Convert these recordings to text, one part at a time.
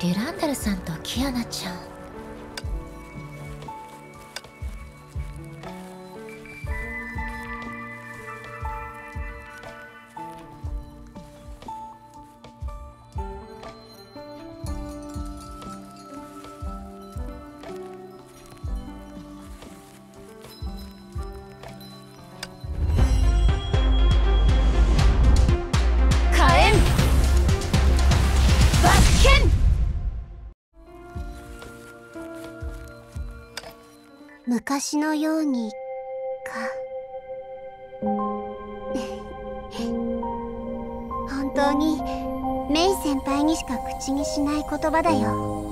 デュランダルさんとキアナちゃん。 昔のようにか。本当にメイ先輩にしか口にしない言葉だよ。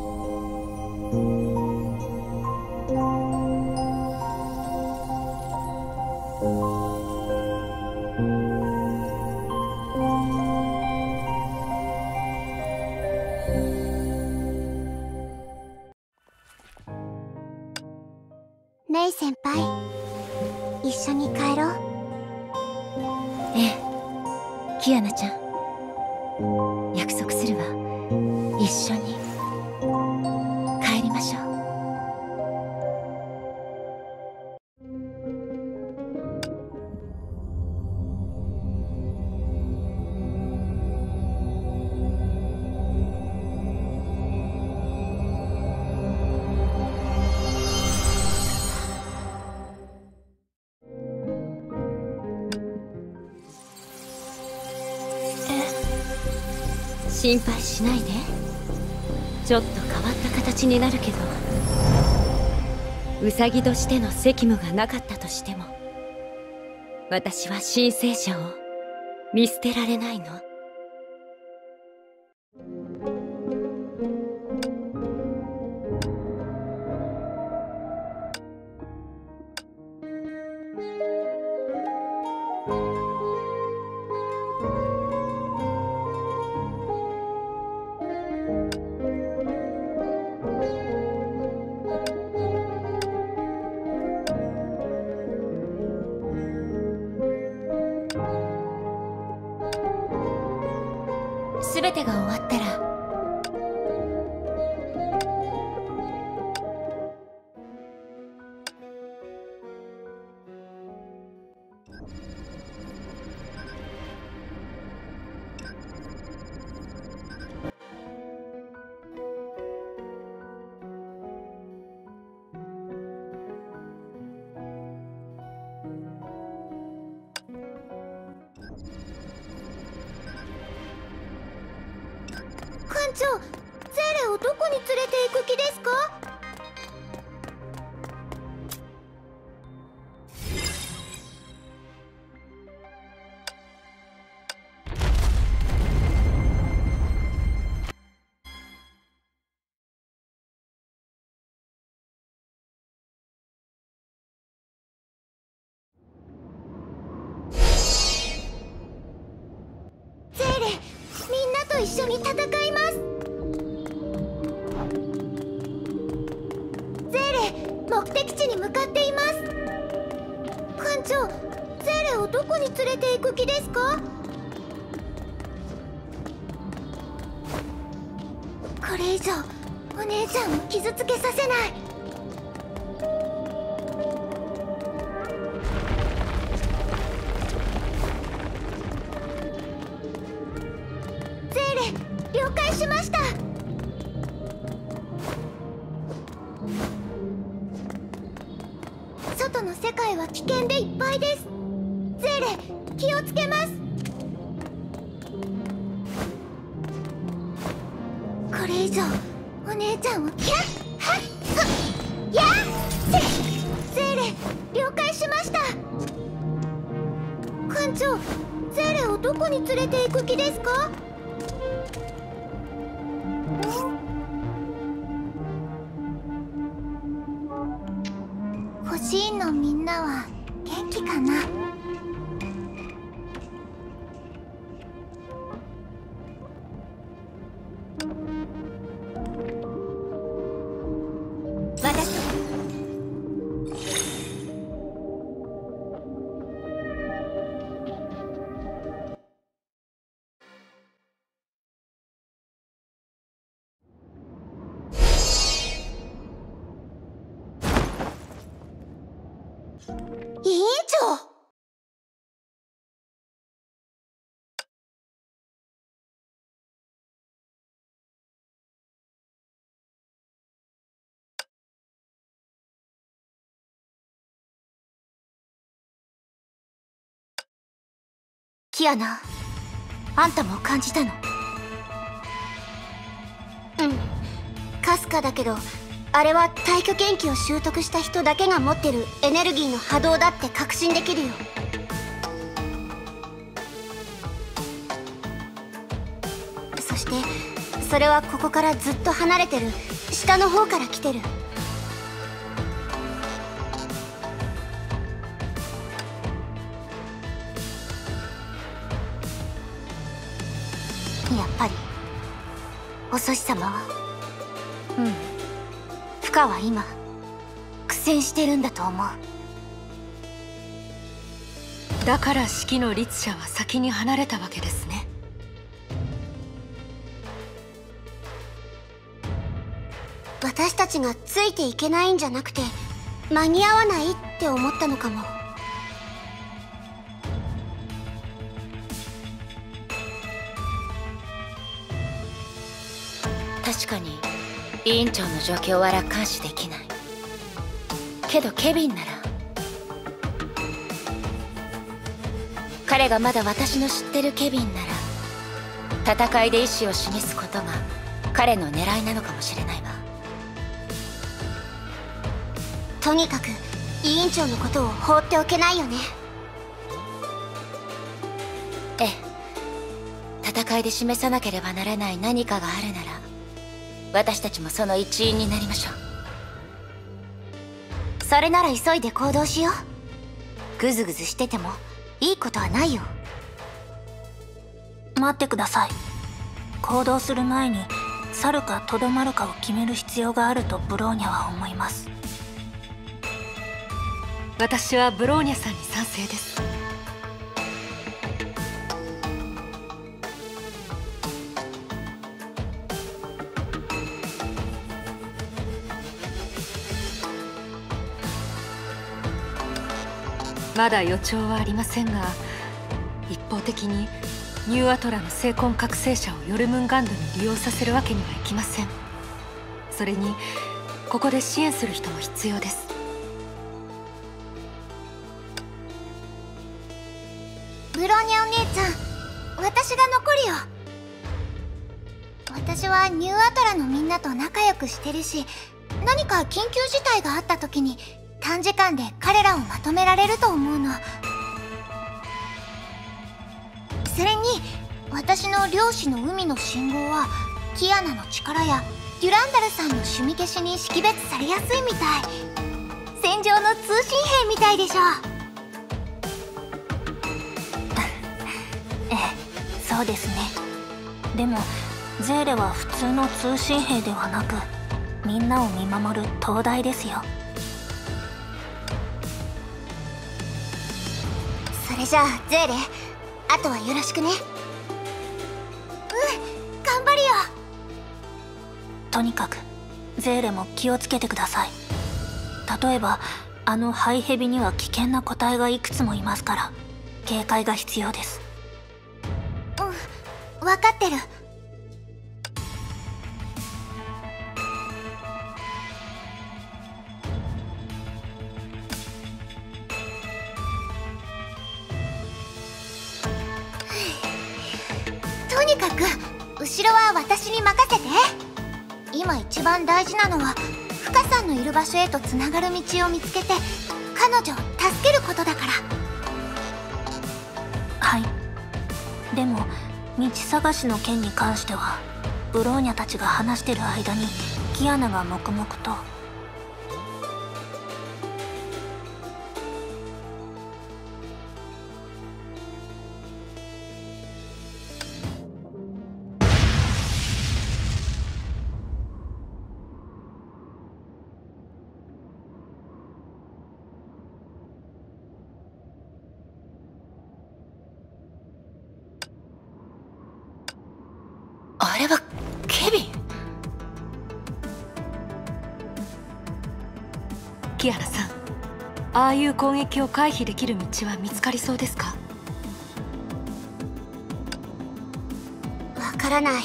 メイ先輩、一緒に帰ろう。 ええ、キアナちゃん、約束するわ。一緒に帰りましょう。心配しないで。ちょっと変わった形になるけど、ウサギとしての責務がなかったとしても、私は神聖者を見捨てられないの。全てが終わったら、 館長、ゼーレをどこに連れて行く気ですか？ゼーレ、みんなと一緒に戦います。ゼーレ、目的地に向かっています。館長、ゼーレをどこに連れて行く気ですか？これ以上お姉ちゃんを傷つけさせない。ゼーレ、了解しました。外の世界は危険でいっぱいです。ゼーレ、気をつけます。これ以上お姉ちゃんをキャッハッハッやっゼーレ、了解しました。館長、ゼーレをどこに連れて行く気ですか？欲しいのみんなは元気かな？ 私委員長。キアナ、あんたも感じたの？うん、かすかだけど、あれは退去研究を習得した人だけが持ってるエネルギーの波動だって確信できるよ。そしてそれはここからずっと離れてる下の方から来てる。やっぱりおそし様は、フカは今苦戦してるんだと思う。 だから式の律者は先に離れたわけですね。 私たちがついていけないんじゃなくて、間に合わないって思ったのかも。 確かに委員長の状況は楽観視できない。けどケビンなら、彼がまだ私の知ってるケビンなら、戦いで意志を示すことが彼の狙いなのかもしれないわ。 とにかく委員長のことを放っておけないよね。 ええ、戦いで示さなければならない何かがあるなら、私たちもその一員になりましょう。それなら急いで行動しよう。グズグズしててもいいことはないよ。 待ってください。行動する前に去るかとどまるかを決める必要があるとブローニャは思います。 私はブローニャさんに賛成です。まだ予兆はありませんが、一方的にニューアトラの精魂覚醒者をヨルムンガンドに利用させるわけにはいきません。それにここで支援する人も必要です。 ブローニャお姉ちゃん、私が残るよ。私はニューアトラのみんなと仲良くしてるし、何か緊急事態があった時に短時間で彼らをまとめられると思うの。それに私の漁師の海の信号はキアナの力やデュランダルさんの趣味消しに識別されやすいみたい。戦場の通信兵みたいでしょ。 ええ、そうですね。でもゼーレは普通の通信兵ではなく、みんなを見守る灯台ですよ。 それじゃあゼーレ、あとはよろしくね。頑張るよ。 とにかくゼーレも気をつけてください。例えばあのハイヘビには危険な個体がいくつもいますから、警戒が必要です。 分かってる。とにかく後ろは私に任せて。今一番大事なのはフカさんのいる場所へとつながる道を見つけて彼女を助けることだから。 はい。でも道探しの件に関しては、ブローニャたちが話してる間にキアナが黙々と。 あれはケビン？ キアナさん、 ああいう攻撃を回避できる道は見つかりそうですか？ わからない。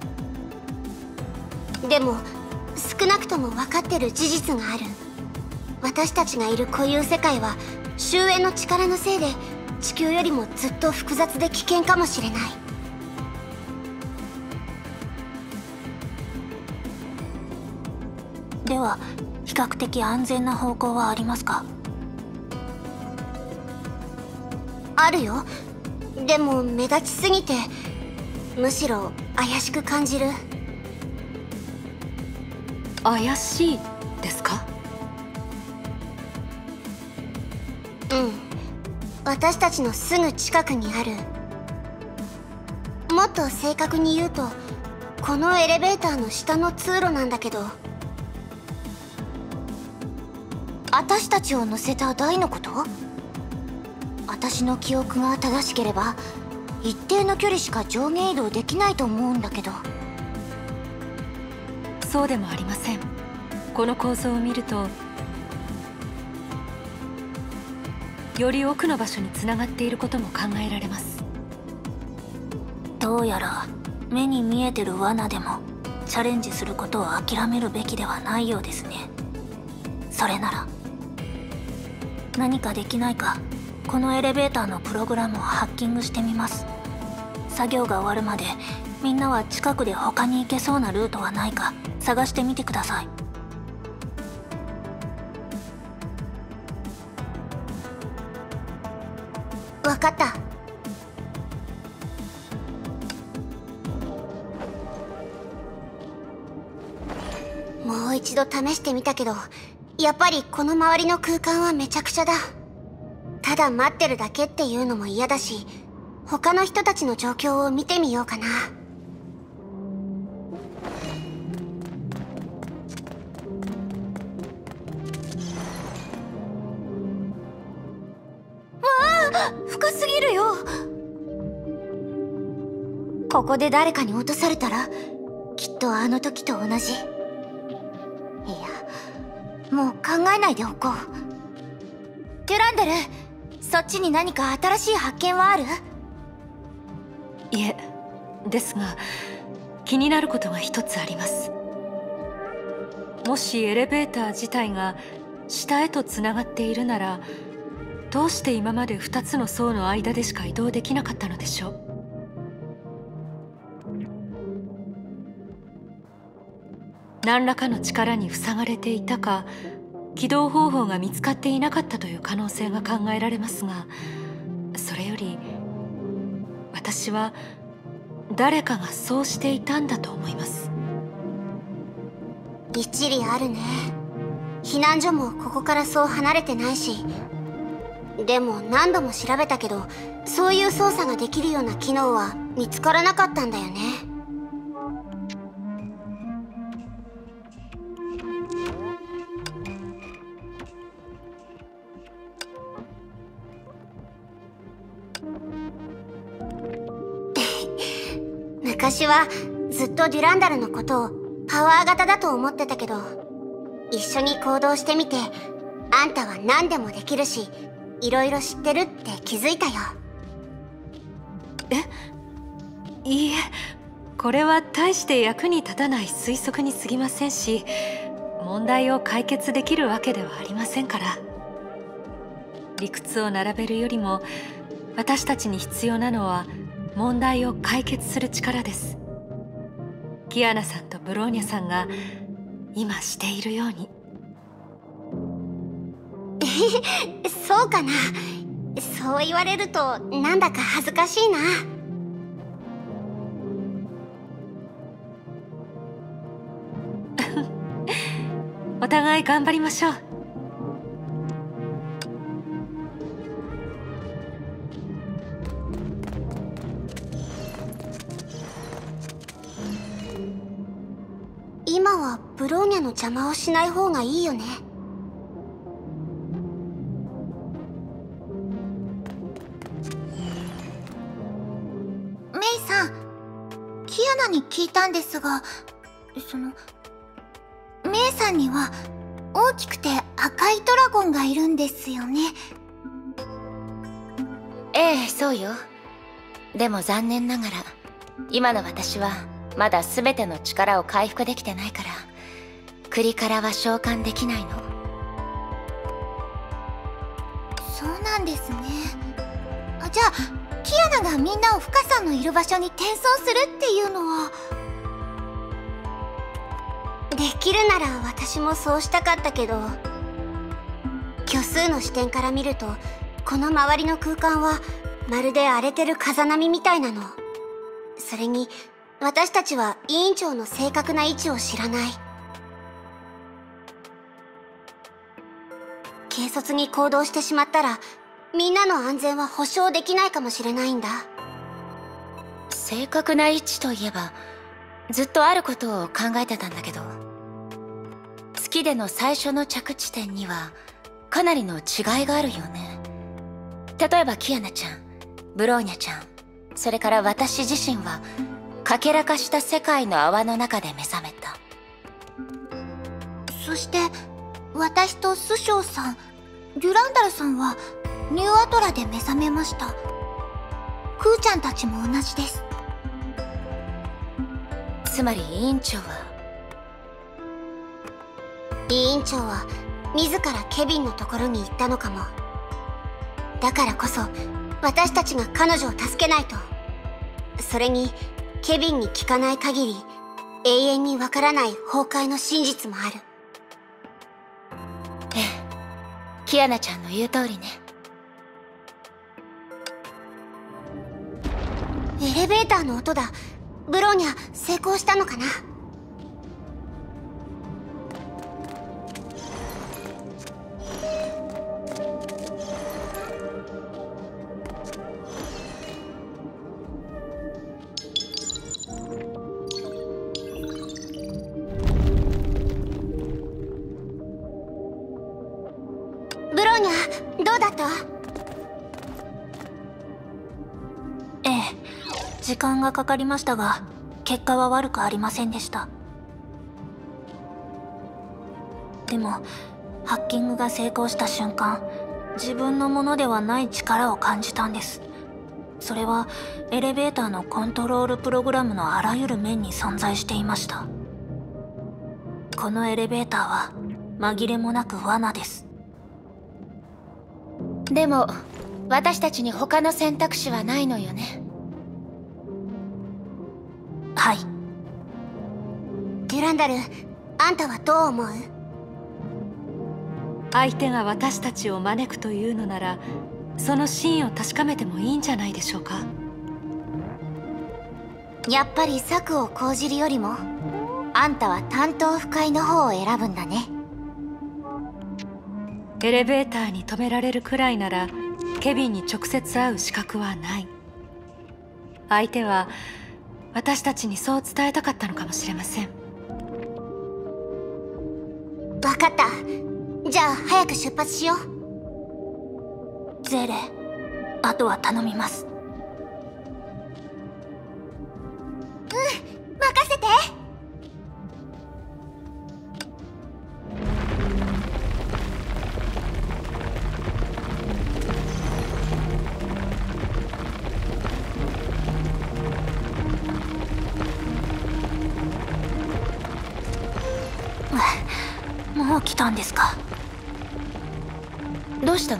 でも少なくとも分かってる事実がある。私たちがいる固有世界は終焉の力のせいで地球よりもずっと複雑で危険かもしれない。 では比較的安全な方向はありますか？ あるよ。でも目立ちすぎてむしろ怪しく感じる。 怪しいですか？ うん、私たちのすぐ近くにある。もっと正確に言うとこのエレベーターの下の通路なんだけど、私たちを乗せた台のこと？私の記憶が正しければ一定の距離しか上下移動できないと思うんだけど。 そうでもありません。この構造を見るとより奥の場所につながっていることも考えられます。 どうやら目に見えてる罠でもチャレンジすることを諦めるべきではないようですね。それなら何かできないか、このエレベーターのプログラムをハッキングしてみます。作業が終わるまでみんなは近くで他に行けそうなルートはないか探してみてください。 分かった。もう一度試してみたけど、やっぱりこの周りの空間はめちゃくちゃだ。ただ待ってるだけっていうのも嫌だし、他の人たちの状況を見てみようかな。深すぎるよ。ここで誰かに落とされたらきっとあの時と同じ。いや、もう考えないでおこう。デュランデル、そっちに何か新しい発見はある？ いえ、ですが気になることが一つあります。もしエレベーター自体が下へとつながっているなら、どうして今まで2つの層の間でしか移動できなかったのでしょう。何らかの力に塞がれていたか、起動方法が見つかっていなかったという可能性が考えられますが、それより私は誰かがそうしていたんだと思います。 一理あるね。避難所もここからそう離れてないし、でも何度も調べたけど、そういう操作ができるような機能は見つからなかったんだよね。昔はずっとデュランダルのことをパワー型だと思ってたけど、一緒に行動してみて、あんたは何でもできるし、いろいろ知ってるって気づいたよ。 いいえ、これは大して役に立たない推測に過ぎませんし、問題を解決できるわけではありませんから。理屈を並べるよりも私たちに必要なのは問題を解決する力です。キアナさんとブローニャさんが今しているように。 そうかな。そう言われるとなんだか恥ずかしいな。 お互い頑張りましょう。 今はブローニャの邪魔をしない方がいいよね。メイさん、キアナに聞いたんですが、メイさんには大きくて赤いドラゴンがいるんですよね。 ええ、そうよ。でも残念ながら今の私はまだ全ての力を回復できてないから、クリカラは召喚できないの。 そうなんですね。じゃあキアナがみんなをフカさんのいる場所に転送するっていうのは。できるなら私もそうしたかったけど、虚数の視点から見るとこの周りの空間はまるで荒れてる風波みたいなの。それに私たちは委員長の正確な位置を知らない。軽率に行動してしまったらみんなの安全は保証できないかもしれないんだ。 正確な位置といえばずっとあることを考えてたんだけど、月での最初の着地点にはかなりの違いがあるよね。例えばキアナちゃん、ブローニャちゃん、それから私自身はかけらかした世界の泡の中で目覚めた。 そして私とスショウさん、デュランダルさんはニューアトラで目覚めました。クーちゃんたちも同じです。 つまり委員長は自らケビンのところに行ったのかも。だからこそ私たちが彼女を助けないと。それにケビンに聞かない限り永遠にわからない崩壊の真実もある。 ええ、キアナちゃんの言う通りね。 エレベーターの音だ。ブローニャ成功したのかな。ブローニャどうだった？ ええ、時間がかかりましたが結果は悪くありませんでした。でもハッキングが成功した瞬間、自分のものではない力を感じたんです。それはエレベーターのコントロールプログラムのあらゆる面に存在していました。このエレベーターは紛れもなく罠です。 でも私たちに他の選択肢はないのよね。 はい。 デュランダル、あんたはどう思う？ 相手が私たちを招くというのなら、その真意を確かめてもいいんじゃないでしょうか。 やっぱり策を講じるよりもあんたは担当不快の方を選ぶんだね。 エレベーターに止められるくらいならケビンに直接会う資格はない。相手は私たちにそう伝えたかったのかもしれません。 分かった。じゃあ早く出発しよう。 ゼーレ、あとは頼みます。 任せて。 もう来たんですか。 どうしたの？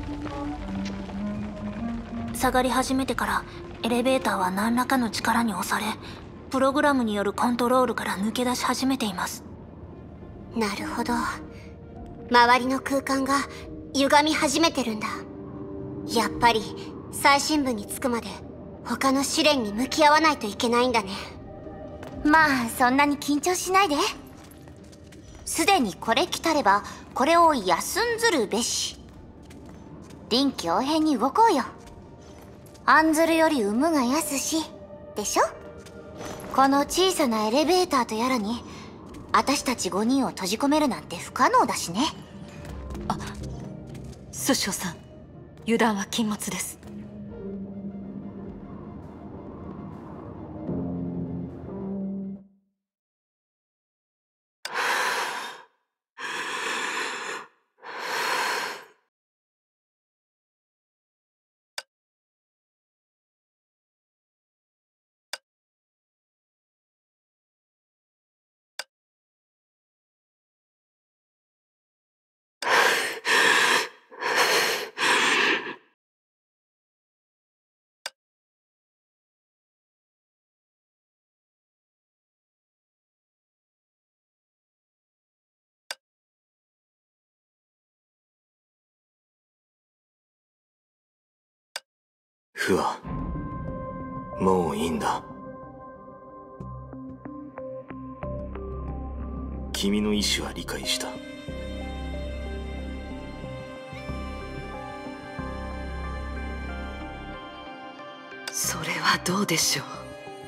下がり始めてからエレベーターは何らかの力に押され、プログラムによるコントロールから抜け出し始めています。 なるほど。周りの空間が歪み始めてるんだ。やっぱり最深部に着くまで他の試練に向き合わないといけないんだね。まあそんなに緊張しないで。すでにこれ来たればこれを休んずるべし。臨機応変に動こうよ。案ずるより有無が安しでしょ。この小さなエレベーターとやらに私たち5人を閉じ込めるなんて不可能だしね。 スショさん、油断は禁物です。 フア、もういいんだ。君の意志は理解した。 それはどうでしょう。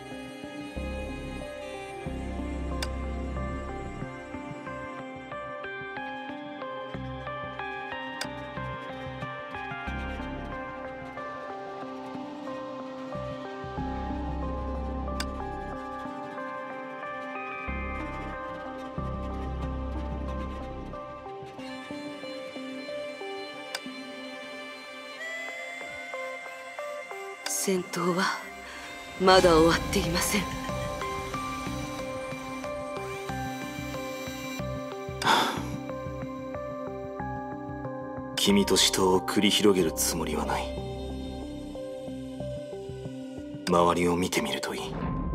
戦闘はまだ終わっていません。 君と死闘を繰り広げるつもりはない。周りを見てみるといい。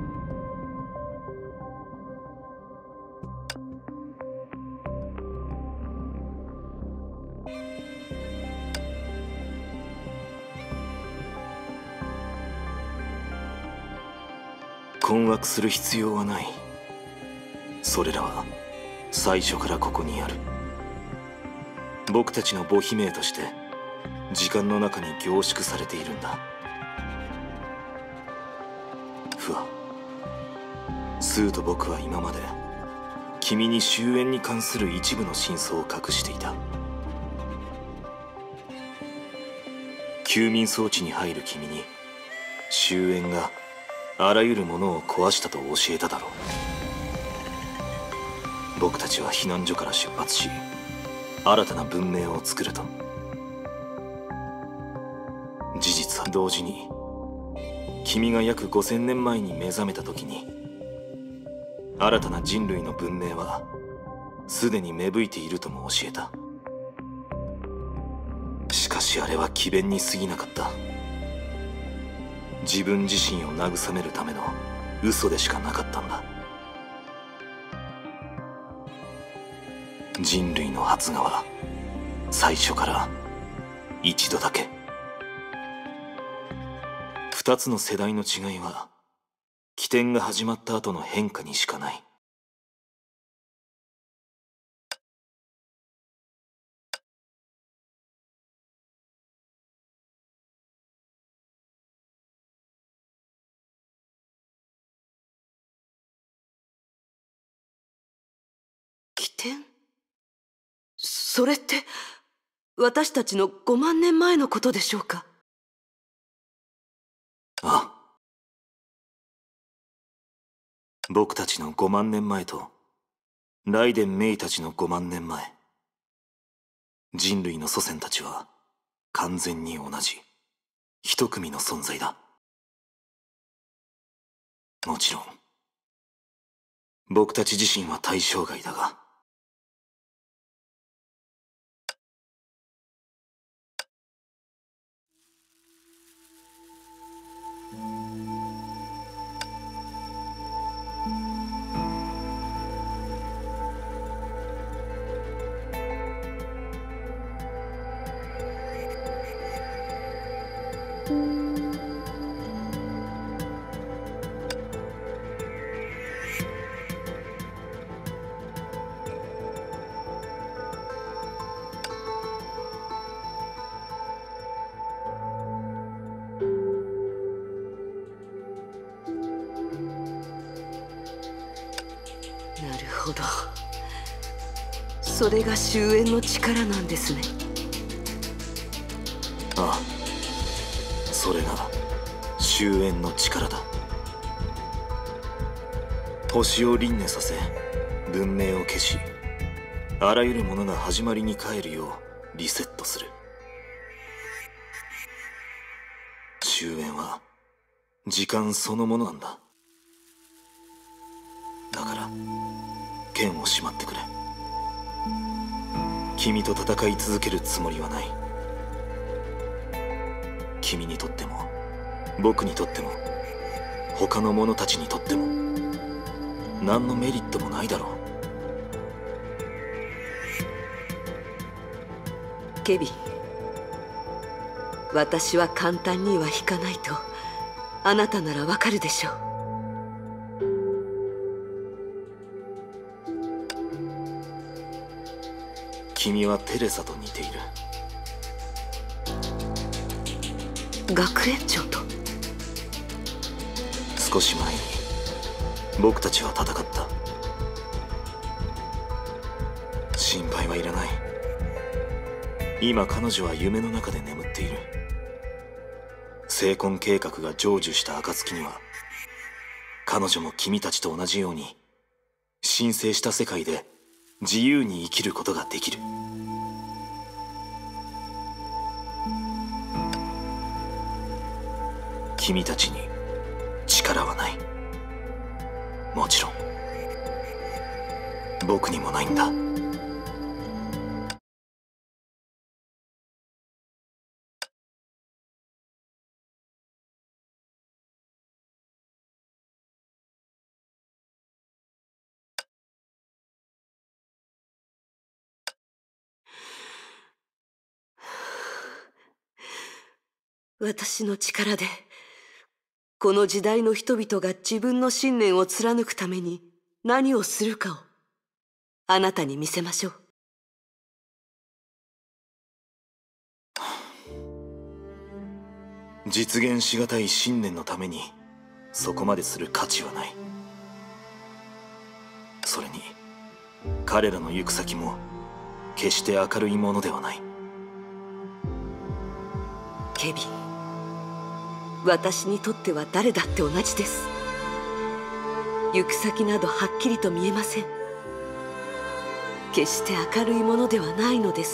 困惑する必要はない。それらは最初からここにある。僕たちの母姫として時間の中に凝縮されているんだ。フア、スーと僕は今まで君に終焉に関する一部の真相を隠していた。休眠装置に入る君に終焉があらゆるものを壊したと教えただろう。僕たちは避難所から出発し、新たな文明を作ると。事実は同時に君が約5000年前に目覚めた時に、新たな人類の文明はすでに芽吹いているとも教えた。しかしあれは詭弁に過ぎなかった。自分自身を慰めるための嘘でしかなかったんだ。人類の発芽は最初から一度だけ。二つの世代の違いは起点が始まった後の変化にしかない。 起点？それって私たちの5万年前のことでしょうか？ ああ。僕たちの5万年前とライデン・メイたちの5万年前、人類の祖先たちは完全に同じ一組の存在だ。もちろん僕たち自身は対象外だが、 なるほど。それが終焉の力なんですね。 ああ、それが終焉の力だ。星を輪廻させ文明を消し、あらゆるものが始まりに帰るようリセットする。終焉は時間そのものなんだ。だから剣をしまってくれ。君と戦い続けるつもりはない。君にとっても僕にとっても他の者たちにとっても何のメリットもないだろう。 ケビン、 私は簡単には引かないとあなたならわかるでしょう。 君はテレサと似ている。 学園長と。 少し前に僕たちは戦った。心配はいらない。今彼女は夢の中で眠っている。聖婚計画が成就した暁には彼女も君たちと同じように神聖した世界で自由に生きることができる。君たちに力はない。もちろん僕にもないんだ。 私の力でこの時代の人々が自分の信念を貫くために何をするかをあなたに見せましょう。 実現しがたい信念のためにそこまでする価値はない。それに彼らの行く先も決して明るいものではない。 ケビン、私にとっては誰だって同じです。行く先などはっきりと見えません。決して明るいものではないのです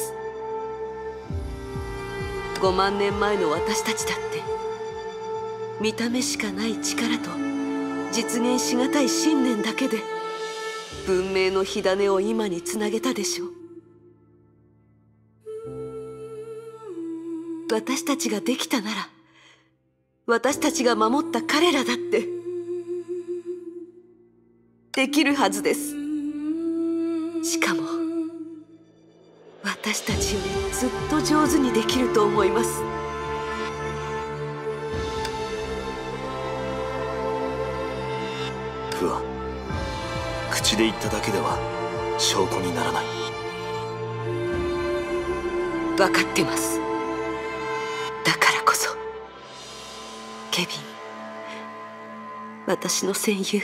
。5万年前の私たちだって見た目しかない力と実現しがたい信念だけで文明の火種を今につなげたでしょう。私たちができたなら私たちが守った彼らだってできるはずです。しかも私たちよりずっと上手にできると思います。 不破、口で言っただけでは証拠にならない。 分かってます。だからこそケビン、私の戦友。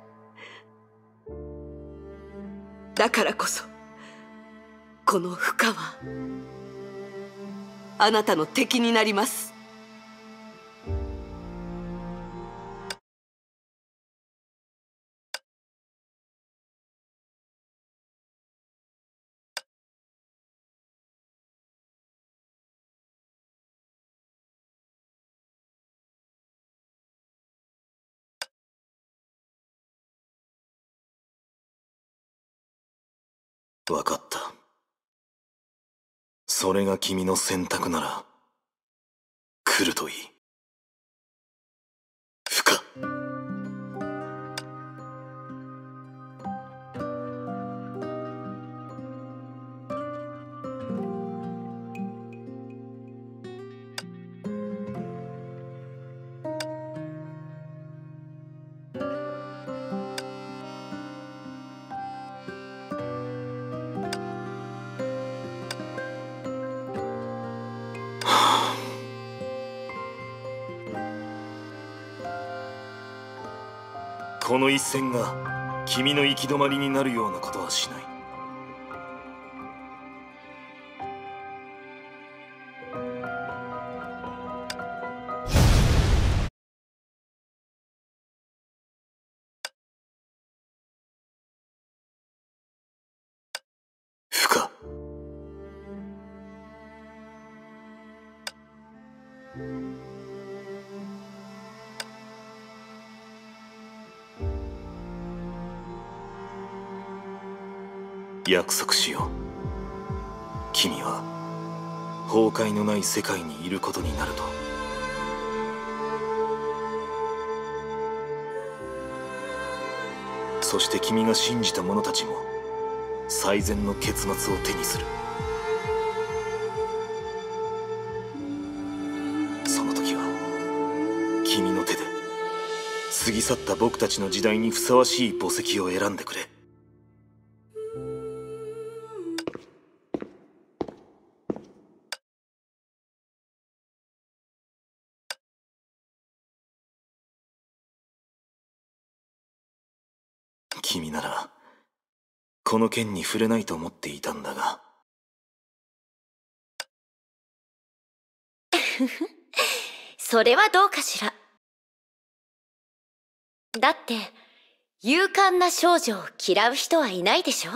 だからこそこの負荷はあなたの敵になります。 分かった。それが君の選択なら来るといい。不可。この一戦が君の行き止まりになるようなことはしない。不可。約束しよう。君は崩壊のない世界にいることになると。そして君が信じた者たちも最善の結末を手にする。 君の手で過ぎ去った僕たちの時代にふさわしい墓石を選んでくれ。君ならこの件に触れないと思っていたんだが。 それはどうかしら。だって勇敢な少女を嫌う人はいないでしょ。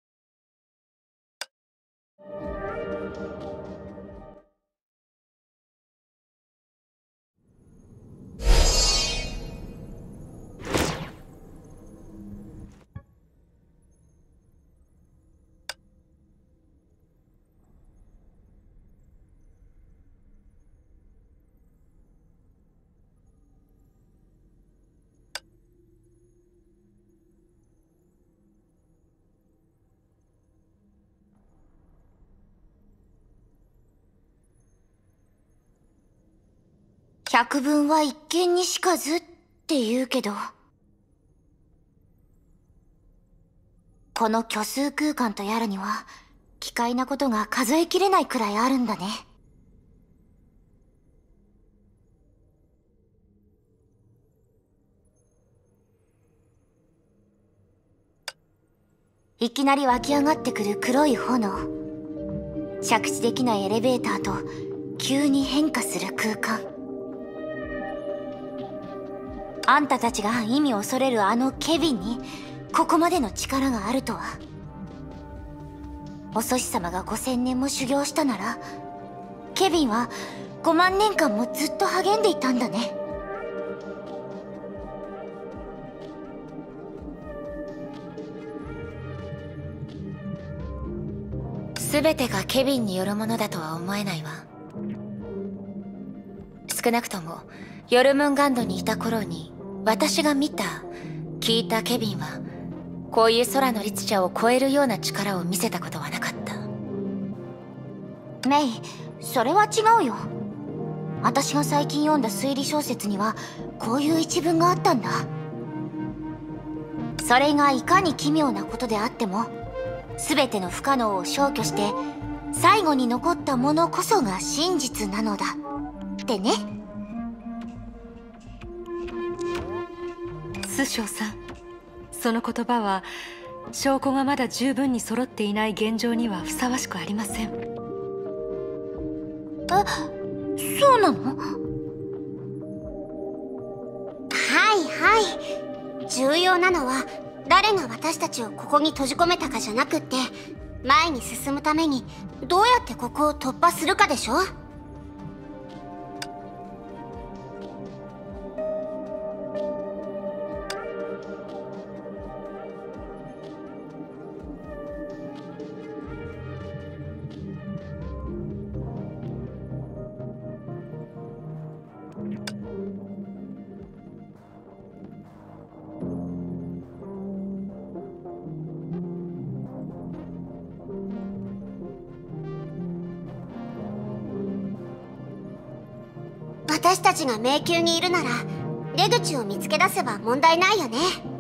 百聞は一見にしかずって言うけど、この虚数空間とやらには奇怪なことが数えきれないくらいあるんだね。いきなり湧き上がってくる黒い炎、着地できないエレベーターと急に変化する空間、あんたたちが意味恐れるあのケビンにここまでの力があるとは。お祖師様が5000年も修行したなら、ケビンは5万年間もずっと励んでいたんだね。 全てがケビンによるものだとは思えないわ。少なくともヨルムンガンドにいた頃に私が見た聞いたケビンはこういう空の律者を超えるような力を見せたことはなかった。 メイ、それは違うよ。私が最近読んだ推理小説にはこういう一文があったんだ。それがいかに奇妙なことであっても全ての不可能を消去して最後に残ったものこそが真実なのだってね。 スショウさん、その言葉は証拠がまだ十分に揃っていない現状にはふさわしくありません。 そうなの？はいはい。重要なのは誰が私たちをここに閉じ込めたかじゃなくって、前に進むためにどうやってここを突破するかでしょ？私たちが迷宮にいるなら出口を見つけ出せば問題ないよね。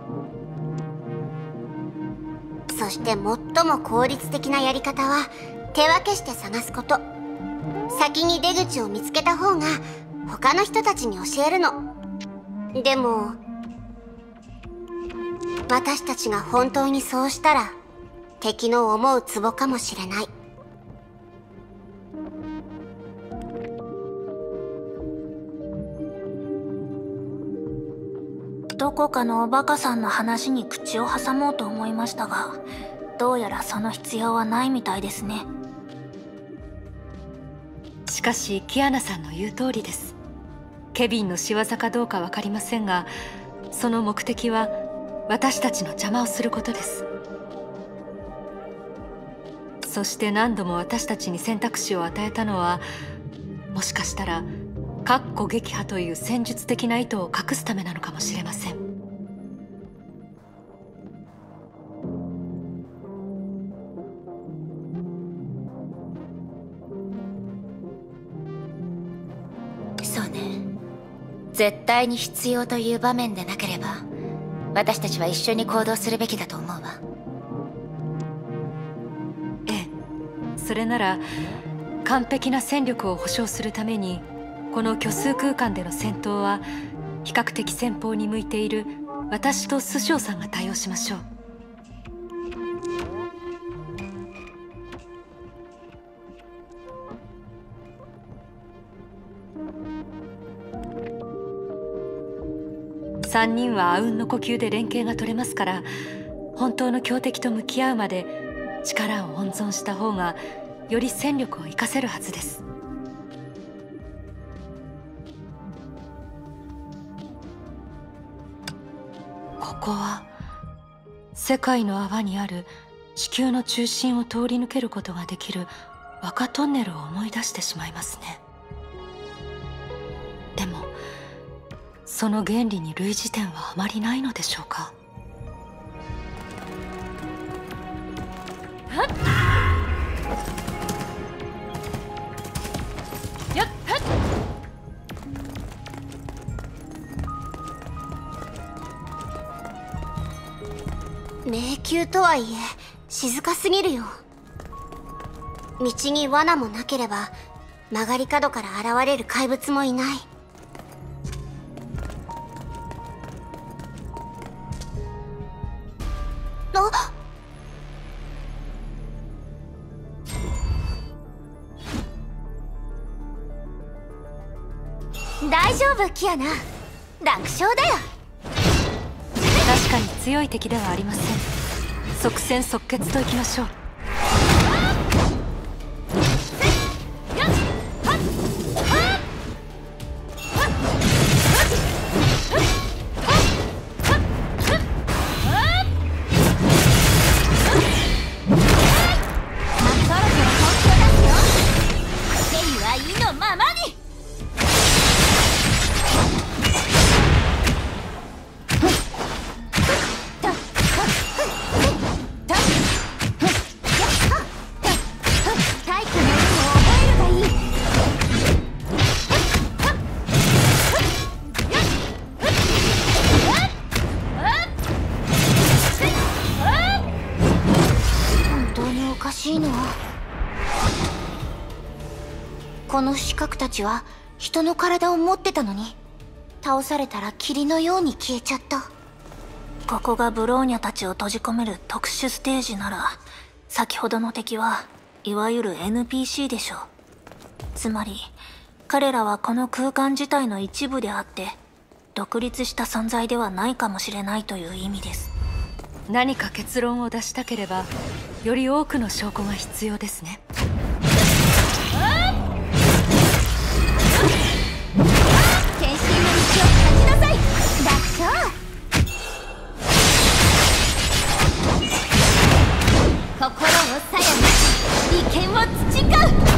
そして最も効率的なやり方は手分けして探すこと。先に出口を見つけた方が他の人たちに教えるの。でも私たちが本当にそうしたら敵の思うツボかもしれない。 どこかのおバカさんの話に口を挟もうと思いましたが、どうやらその必要はないみたいですね。 しかしキアナさんの言う通りです。ケビンの仕業かどうか分かりませんが、その目的は私たちの邪魔をすることです。そして何度も私たちに選択肢を与えたのは、もしかしたら確固撃破という戦術的な意図を隠すためなのかもしれません。 そうね、 絶対に必要という場面でなければ、私たちは一緒に行動するべきだと思うわ。 ええ、それなら完璧な戦力を保証するために、この虚数空間での戦闘は比較的先方に向いている私とスショウさんが対応しましょう。3人はあうんの呼吸で連携が取れますから、本当の強敵と向き合うまで力を温存した方がより戦力を生かせるはずです。ここは世界の泡にある地球の中心を通り抜けることができる若トンネルを思い出してしまいますね。でもその原理に類似点はあまりないのでしょうか。はっやっはっ迷宮とはいえ静かすぎるよ。道に罠もなければ曲がり角から現れる怪物もいない。あ、大丈夫キアナ、楽勝だよ。 確かに強い敵ではありません。即戦即決といきましょう。 この刺客たちは人の体を持ってたのに、倒されたら霧のように消えちゃった。 ここがブローニャたちを閉じ込める特殊ステージなら、先ほどの敵はいわゆる NPC でしょう。つまり彼らはこの空間自体の一部であって、独立した存在ではないかもしれないという意味です。 何か結論を出したければ、より多くの証拠が必要ですね。 献身の道を断ちなさい。楽勝。心をさやに利権を培う。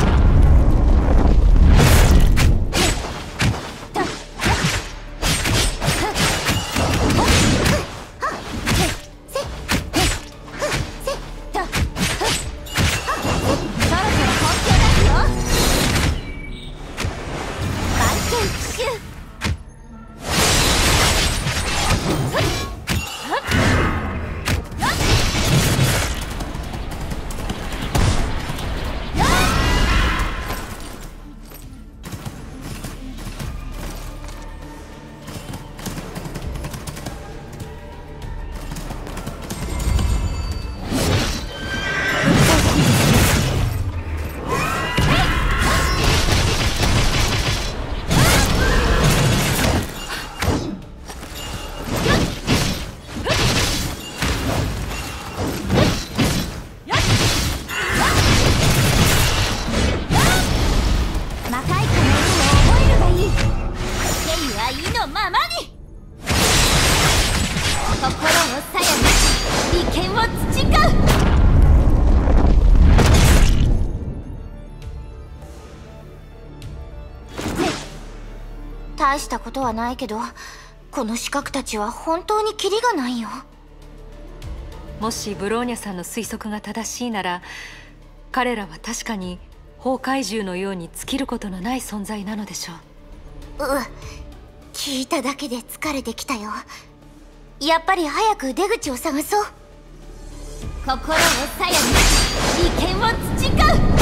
大したことはないけど、この刺客たちは本当にキリがないよ。 もしブローニャさんの推測が正しいなら、彼らは確かに崩壊獣のように尽きることのない存在なのでしょう。 聞いただけで疲れてきたよ。やっぱり早く出口を探そう。 心を鞘に利権を培う。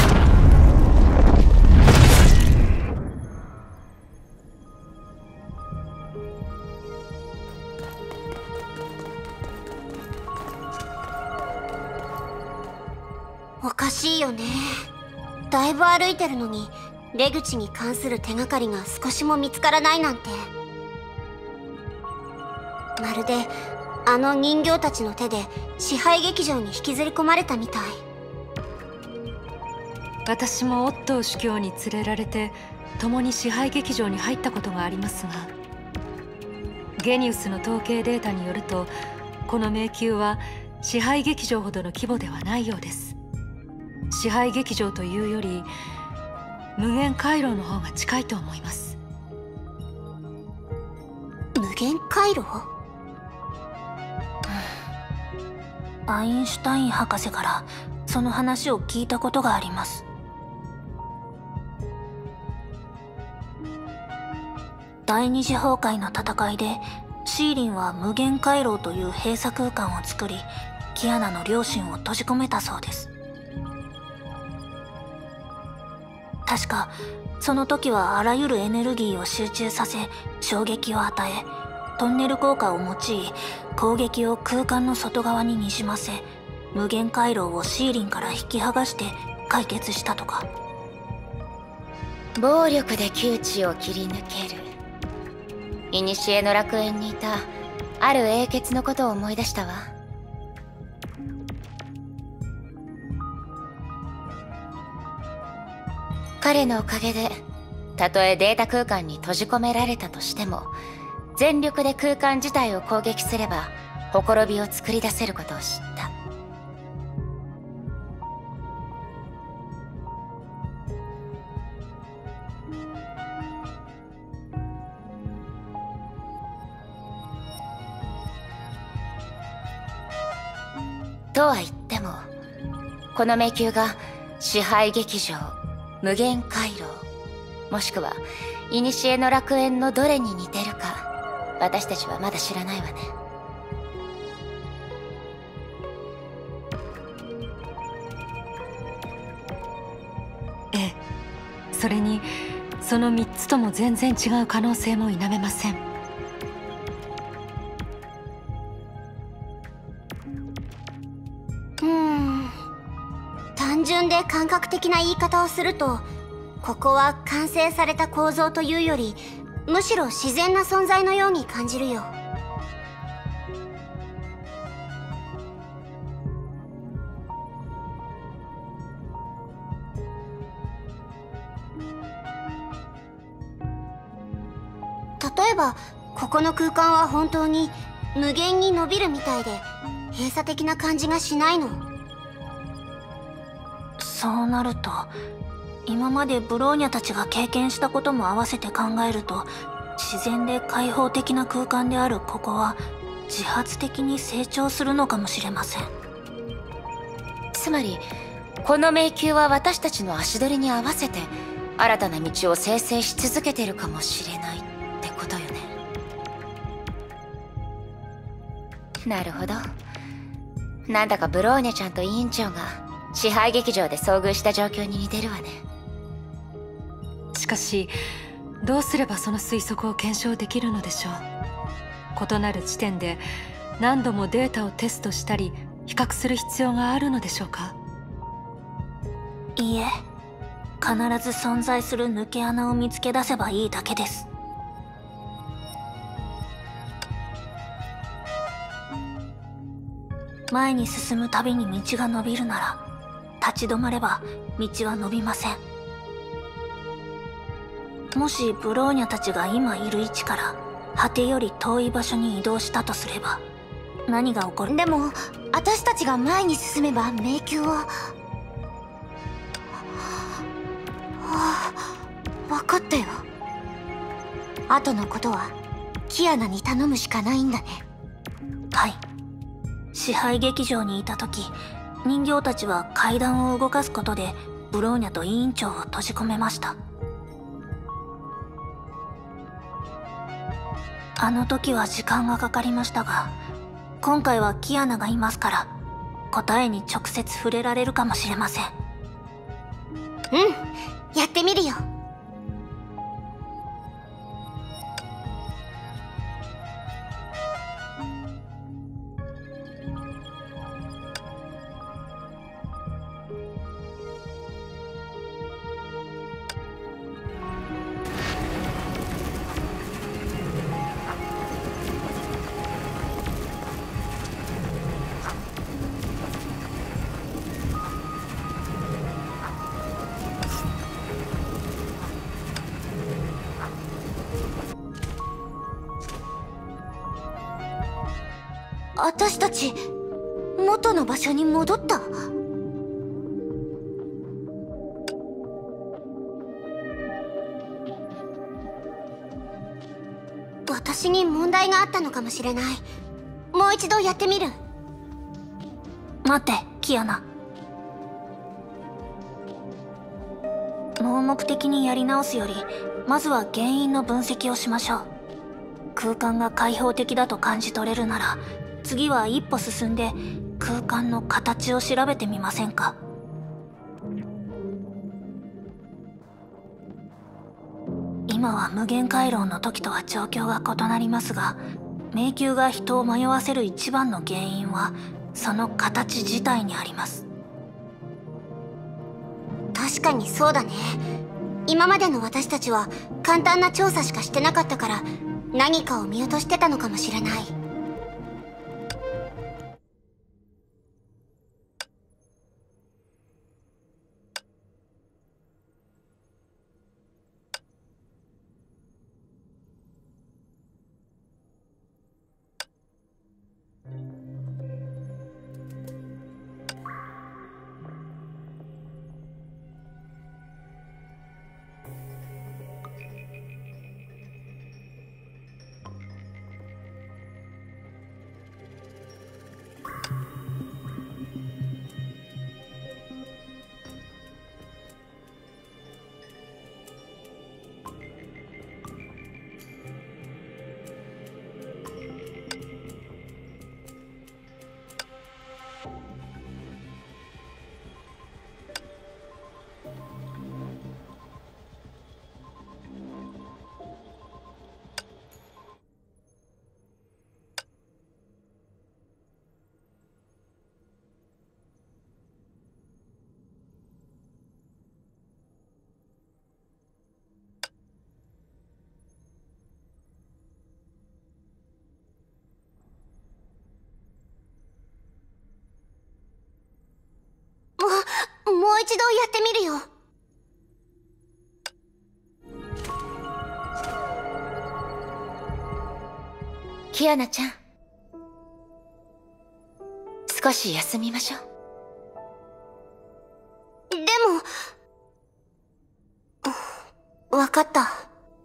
おかしいよね。だいぶ歩いてるのに出口に関する手がかりが少しも見つからないなんて。まるであの人形たちの手で支配劇場に引きずり込まれたみたい。 私もオットー主教に連れられて共に支配劇場に入ったことがありますが、ゲニウスの統計データによるとこの迷宮は支配劇場ほどの規模ではないようです。支配劇場というより無限回廊の方が近いと思います。 無限回廊？ アインシュタイン博士からその話を聞いたことがあります。第二次崩壊の戦いでシーリンは無限回廊という閉鎖空間を作り、キアナの両親を閉じ込めたそうです。確かその時はあらゆるエネルギーを集中させ衝撃を与え、トンネル効果を用い攻撃を空間の外側ににじませ、無限回廊をシーリンから引き剥がして解決したとか。 暴力で窮地を切り抜ける。古の楽園にいたある英傑のことを思い出したわ。彼のおかげでたとえデータ空間に閉じ込められたとしても全力で空間自体を攻撃すればほころびを作り出せることを知った。とは言ってもこの迷宮が支配劇場、無限回廊、もしくは古の楽園のどれに似てるか私たちはまだ知らないわね。 ええ、それにその3つとも全然違う可能性も否めません。 単純で感覚的な言い方をすると、ここは完成された構造というよりむしろ自然な存在のように感じるよ。例えばここの空間は本当に無限に伸びるみたいで閉鎖的な感じがしないの。 そうなると今までブローニャたちが経験したことも合わせて考えると、自然で開放的な空間であるここは自発的に成長するのかもしれません。 つまりこの迷宮は私たちの足取りに合わせて新たな道を生成し続けてるかもしれないってことよね。なるほど。なんだかブローニャちゃんと委員長が支配劇場で遭遇した状況に似てるわね。 しかしどうすればその推測を検証できるのでしょう。異なる地点で何度もデータをテストしたり比較する必要があるのでしょうか。 いいえ、必ず存在する抜け穴を見つけ出せばいいだけです。前に進むたびに道が伸びるなら、立ち止まれば道は伸びません。もしブローニャたちが今いる位置から果てより遠い場所に移動したとすれば何が起こる？ でも私たちが前に進めば迷宮は。分かったよ。後のことはキアナに頼むしかないんだね。 はい。支配劇場にいた時、人形たちは階段を動かすことでブローニャと委員長を閉じ込めました。 あの時は時間がかかりましたが、今回はキアナがいますから答えに直接触れられるかもしれません。 やってみるよ。私たち元の場所に戻った？私に問題があったのかもしれない。もう一度やってみる。 待って、キアナ。盲目的にやり直すより、まずは原因の分析をしましょう。空間が開放的だと感じ取れるなら、次は一歩進んで空間の形を調べてみませんか？今は無限回廊の時とは状況が異なりますが、迷宮が人を迷わせる一番の原因はその形自体にあります。 確かにそうだね。今までの私たちは簡単な調査しかしてなかったから、何かを見落としてたのかもしれない。もう一度やってみるよ。 キアナちゃん、少し休みましょう。 でも、わかった。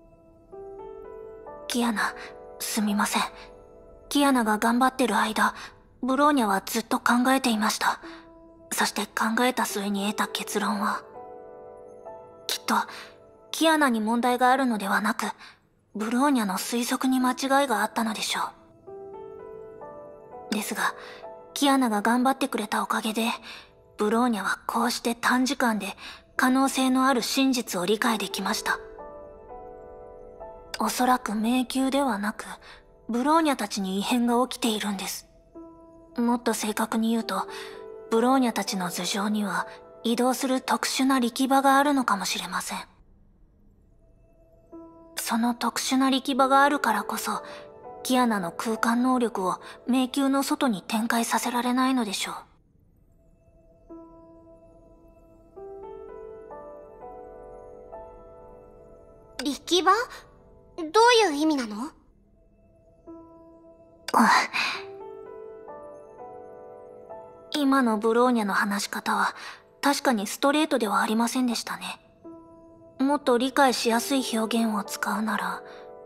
キアナ、すみません。キアナが頑張ってる間、ブローニャはずっと考えていました。そして考えた末に得た結論は、きっとキアナに問題があるのではなく、ブローニャの推測に間違いがあったのでしょう。ですが、キアナが頑張ってくれたおかげで、ブローニャはこうして短時間で可能性のある真実を理解できました。おそらく迷宮ではなく、ブローニャたちに異変が起きているんです。もっと正確に言うと、ブローニャたちの頭上には移動する特殊な力場があるのかもしれません。その特殊な力場があるからこそ、キアナの空間能力を迷宮の外に展開させられないのでしょう。力場？どういう意味なの？ 今のブローニャの話し方は確かにストレートではありませんでしたね。もっと理解しやすい表現を使うなら、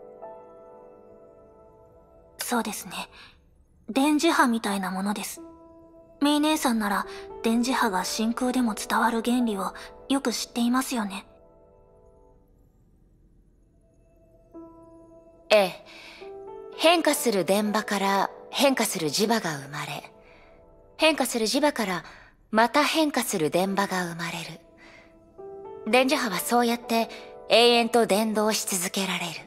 そうですね。電磁波みたいなものです。メイ姉さんなら電磁波が真空でも伝わる原理をよく知っていますよね。 ええ、 変化する電波から変化する磁場が生まれ、変化する磁場からまた変化する電波が生まれる。電磁波はそうやって永遠と伝導し続けられる。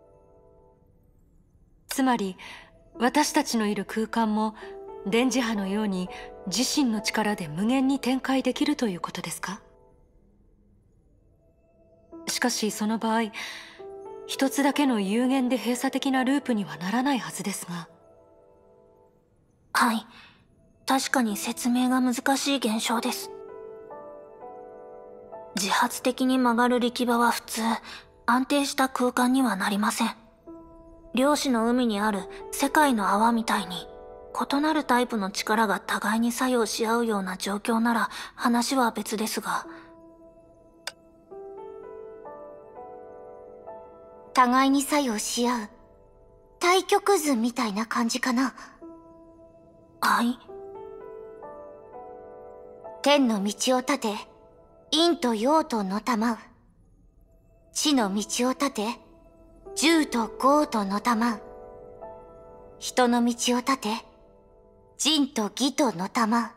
つまり私たちのいる空間も電磁波のように自身の力で無限に展開できるということですか？しかしその場合、一つだけの有限で閉鎖的なループにはならないはずですが。 はい、確かに説明が難しい現象です。自発的に曲がる力場は普通、安定した空間にはなりません。量子の海にある世界の泡みたいに、異なるタイプの力が互いに作用し合うような状況なら話は別ですが。 互いに作用し合う対極図みたいな感じかな。 はい。 天の道を立て、陰と陽とのたまう。地の道を立て、柔と剛とのたまう。人の道を立て、仁と義とのたまう。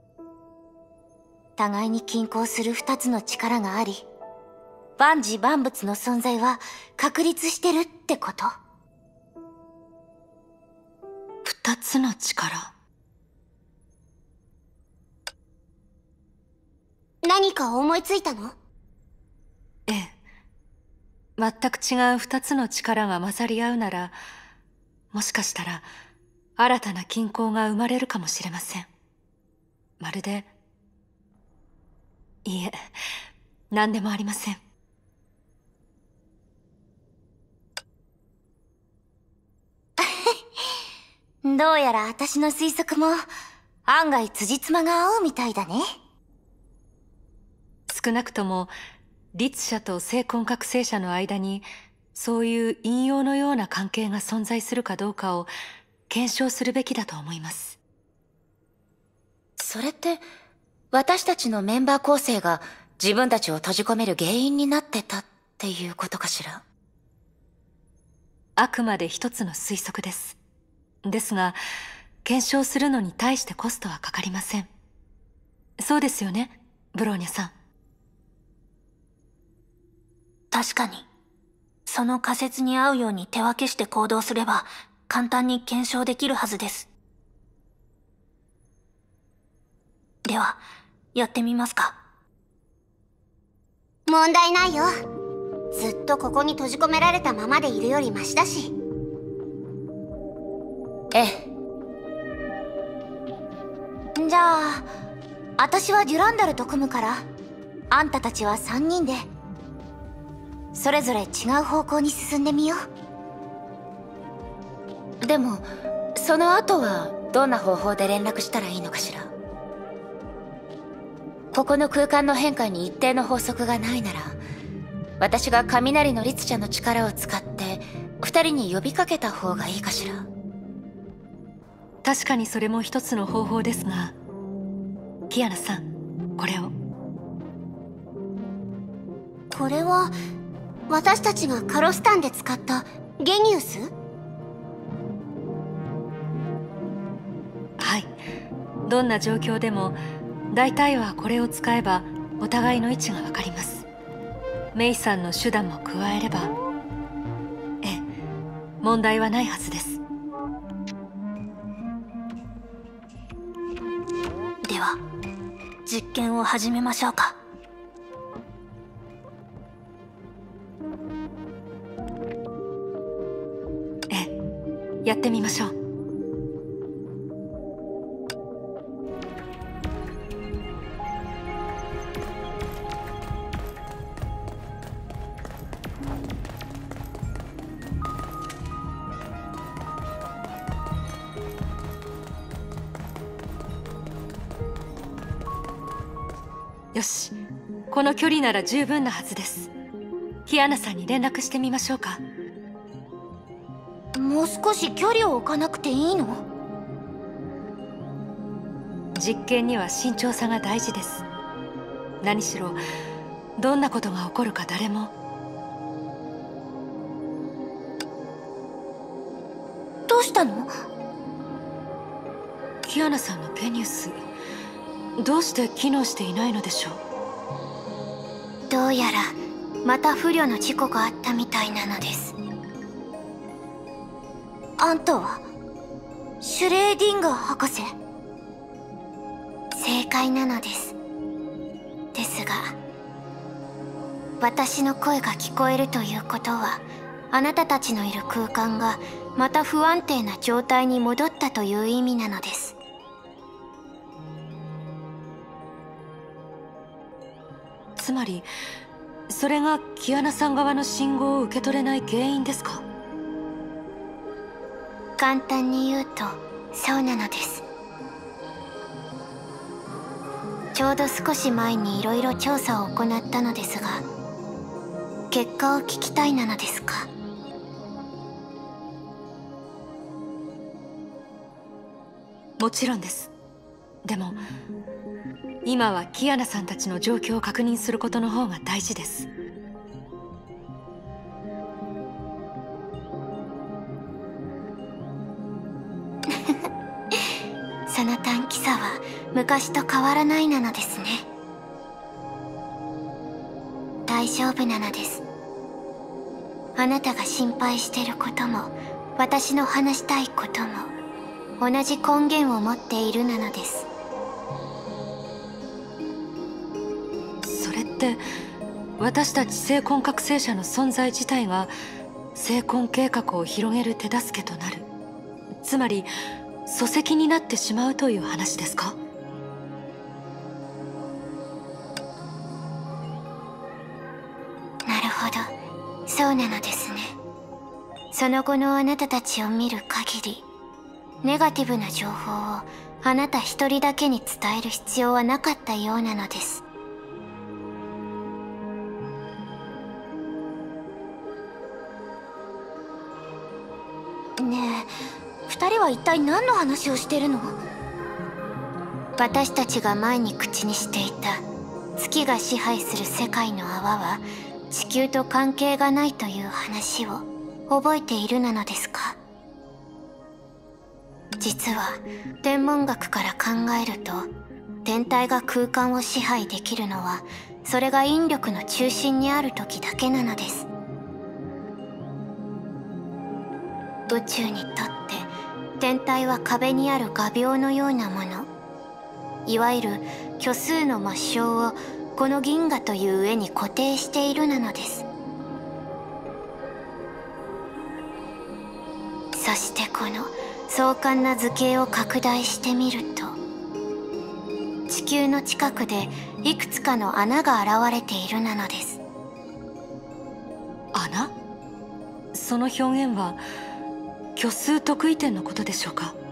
互いに均衡する二つの力があり、万事万物の存在は確立してるってこと。 二つの力。 何か思いついたの？ ええ。全く違う二つの力が混ざり合うなら、もしかしたら新たな均衡が生まれるかもしれません。まるで、いいえ、何でもありません。 どうやら私の推測も案外辻褄が合うみたいだね。 少なくとも律者と性根覚醒者の間にそういう引用のような関係が存在するかどうかを検証するべきだと思います。 それって私たちのメンバー構成が自分たちを閉じ込める原因になってたっていうことかしら。 あくまで一つの推測です。ですが、検証するのに対してコストはかかりません。そうですよね、ブローニャさん。 確かに、その仮説に合うように手分けして行動すれば簡単に検証できるはずです。では、やってみますか。 問題ないよ。ずっとここに閉じ込められたままでいるよりマシだし。 ええ。 じゃあ、私はデュランダルと組むから、あんたたちは3人でそれぞれ違う方向に進んでみよう。でもその後はどんな方法で連絡したらいいのかしら。ここの空間の変化に一定の法則がないなら、私が雷の律者の力を使って2人に呼びかけた方がいいかしら。 確かにそれも一つの方法ですが、キアナさん、これを。 これは私たちがカロスタンで使ったゲニウス？ はい。どんな状況でも大体はこれを使えばお互いの位置がわかります。メイさんの手段も加えれば、ええ、問題はないはずです。 では、実験を始めましょうか。 やってみましょう。よし、この距離なら十分なはずです。キアナさんに連絡してみましょうか。 もう少し距離を置かなくていいの？ 実験には慎重さが大事です。何しろどんなことが起こるか誰も。 したの？ キアナさんのベニウス、どうして機能していないのでしょう？ どうやらまた不慮の事故があったみたいなのです。あんたはシュレーディンガー博士？正解なのです。ですが、私の声が聞こえるということは、あなたたちのいる空間がまた不安定な状態に戻ったという意味なのです。 つまりそれがキアナさん側の信号を受け取れない原因ですか？ 簡単に言うとそうなのです。ちょうど少し前にいろいろ調査を行ったのですが、結果を聞きたいなのですか？ もちろんです。でも今はキアナさんたちの状況を確認することの方が大事です。 その短気さは昔と変わらないなのですね。大丈夫なのです。あなたが心配してることも私の話したいことも同じ根源を持っているなのです。 それって私たち生魂覚醒者の存在自体が生魂計画を広げる手助けとなる、つまり礎石になってしまうという話ですか？ なるほど、そうなのですね。その後のあなたたちを見る限り、ネガティブな情報をあなた一人だけに伝える必要はなかったようなのです。ねえ、二人は一体何の話をしてるの？私たちが前に口にしていた月が支配する世界の泡は地球と関係がないという話を覚えているなのですか？実は天文学から考えると、天体が空間を支配できるのはそれが引力の中心にある時だけなのです。宇宙にとって天体は壁にある画鋲のようなもの、いわゆる虚数の抹消をこの銀河という上に固定しているなのです。そしてこの壮観な図形を拡大してみると、地球の近くでいくつかの穴が現れているなのです。 穴？その表現は虚数特異点のことでしょうか？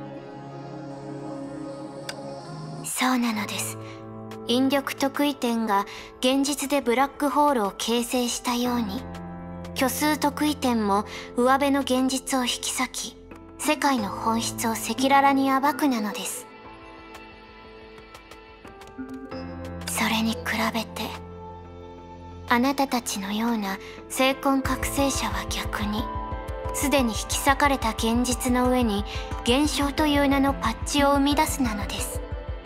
そうなのです。引力特異点が現実でブラックホールを形成したように、虚数特異点も上辺の現実を引き裂き、世界の本質を赤裸々に暴くなのです。それに比べて、あなたたちのような生魂覚醒者は逆に、すでに引き裂かれた現実の上に現象という名のパッチを生み出すなのです。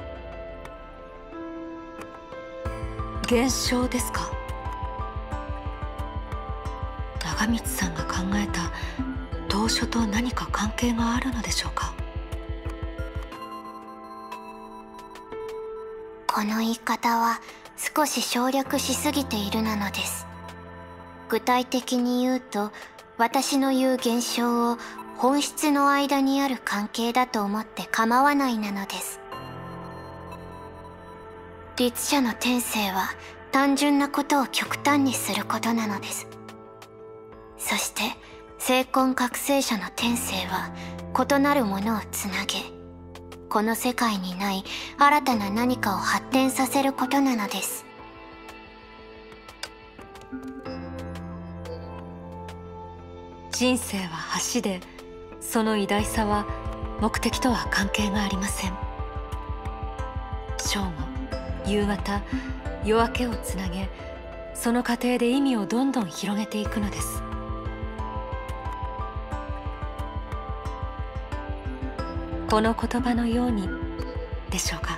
現象ですか？長光さんが考えた当初と何か関係があるのでしょうか？ この言い方は少し省略しすぎているなのです。具体的に言うと、私の言う現象を本質の間にある関係だと思って構わないなのです。律者の天性は単純なことを極端にすることなのです。そして生魂覚醒者の天性は異なるものをつなげ、この世界にない新たな何かを発展させることなのです。 人生は橋で、その偉大さは目的とは関係がありません。正午、夕方、夜明けをつなげ、その過程で意味をどんどん広げていくのです。 この言葉のようにでしょうか。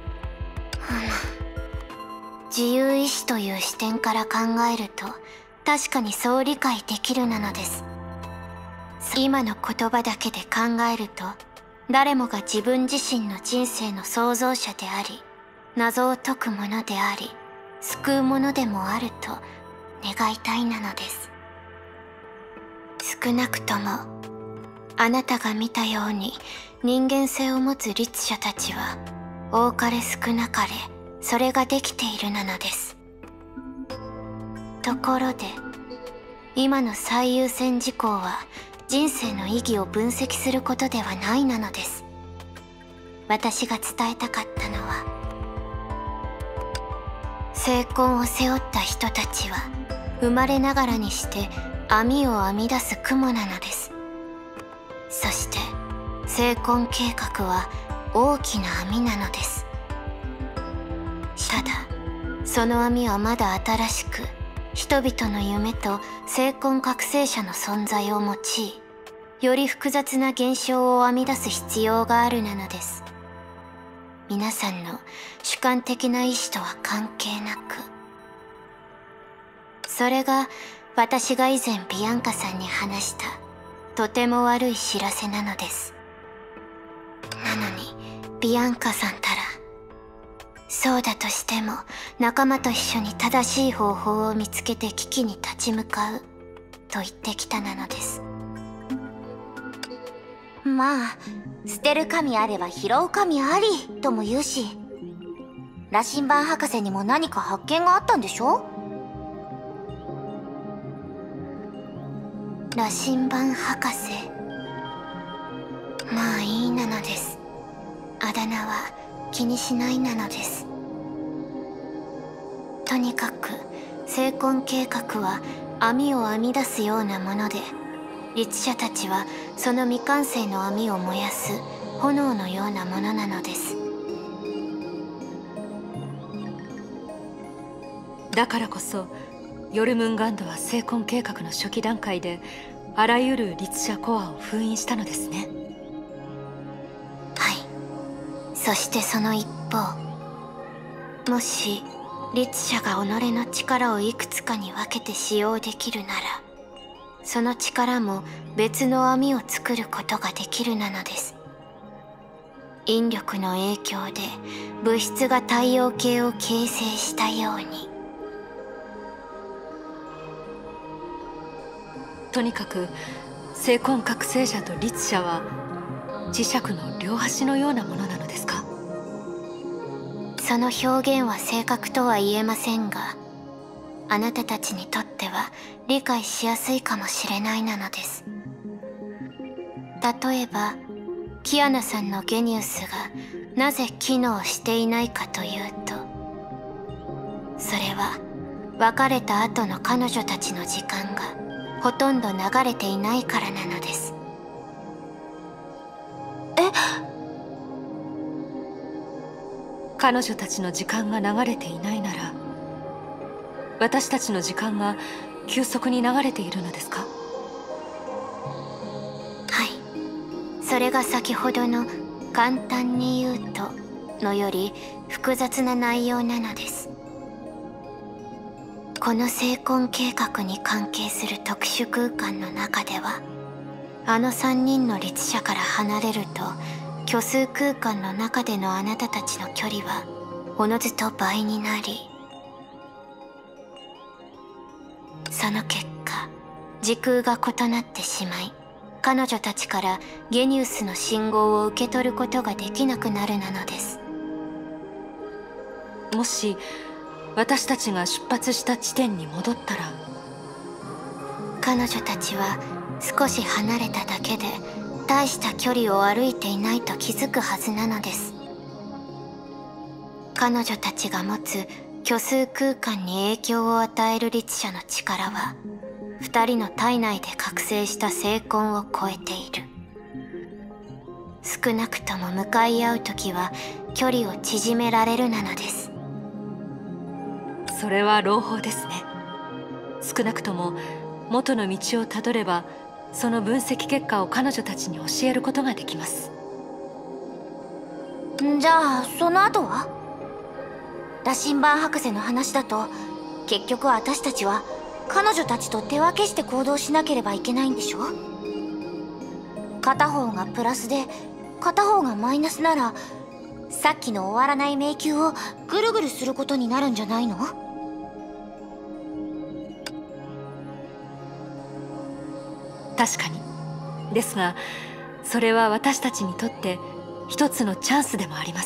自由意志という視点から考えると確かにそう理解できるなのです。今の言葉だけで考えると誰もが自分自身の人生の創造者であり、謎を解くものであり、救うものでもあると願いたいなのです。少なくともあなたが見たように人間性を持つ律者たちは多かれ少なかれそれができているなのです。ところで今の最優先事項は人生の意義を分析することではないなのです。私が伝えたかったのは、精魂を背負った人たちは生まれながらにして網を編み出す雲なのです。そして精魂計画は大きな網なのです。ただその網はまだ新しく、人々の夢と精魂覚醒者の存在を用い、より複雑な現象を編み出す必要があるなのです。皆さんの主観的な意志とは関係なく。それが私が以前ビアンカさんに話したとても悪い知らせなのです。なのにビアンカさんたら、そうだとしても仲間と一緒に正しい方法を見つけて危機に立ち向かうと言ってきたなのです。 まあ捨てる神あれば拾う神ありとも言うし、羅針盤博士にも何か発見があったんでしょ。 羅針盤博士、まあいいなのです。あだ名は気にしないなのです。とにかく精魂計画は網を編み出すようなもので、律者たちはその未完成の網を燃やす炎のようなものなのです。 だからこそヨルムンガンドは精魂計画の初期段階であらゆる律者コアを封印したのですね。 はい。そしてその一方、もし律者が己の力をいくつかに分けて使用できるなら、その力も別の網を作ることができるなのです。引力の影響で物質が太陽系を形成したように。 とにかく精魂覚醒者と律者は磁石の両端のようなものなのですか？ その表現は正確とは言えませんが、あなたたちにとっては理解しやすいかもしれないなのです。例えばキアナさんのゲニウスがなぜ機能していないかというと、それは別れた後の彼女たちの時間がほとんど流れていないからなのです。 彼女たちの時間が流れていないなら、私たちの時間が急速に流れているのですか？ はい。それが先ほどの簡単に言うとのより複雑な内容なのです。この精魂計画に関係する特殊空間の中では、あの3人の律者から離れると虚数空間の中でのあなたたちの距離はおのずと倍になり、その結果時空が異なってしまい、彼女たちからゲニウスの信号を受け取ることができなくなるなのです。 もし私たちが出発した地点に戻ったら、 彼女たちは少し離れただけで大した距離を歩いていないと気づくはずなのです。彼女たちが持つ虚数空間に影響を与える律者の力は2人の体内で覚醒した精魂を超えている。少なくとも向かい合う時は距離を縮められるなのです。 それは朗報ですね。少なくとも元の道をたどれば、その分析結果を彼女たちに教えることができます。 じゃあその後は？羅針盤博士の話だと、結局私たちは彼女たちと手分けして行動しなければいけないんでしょ？片方がプラスで片方がマイナスなら、さっきの終わらない迷宮をぐるぐるすることになるんじゃないの？ 確かに。ですが、それは私たちにとって一つのチャンスでもあります。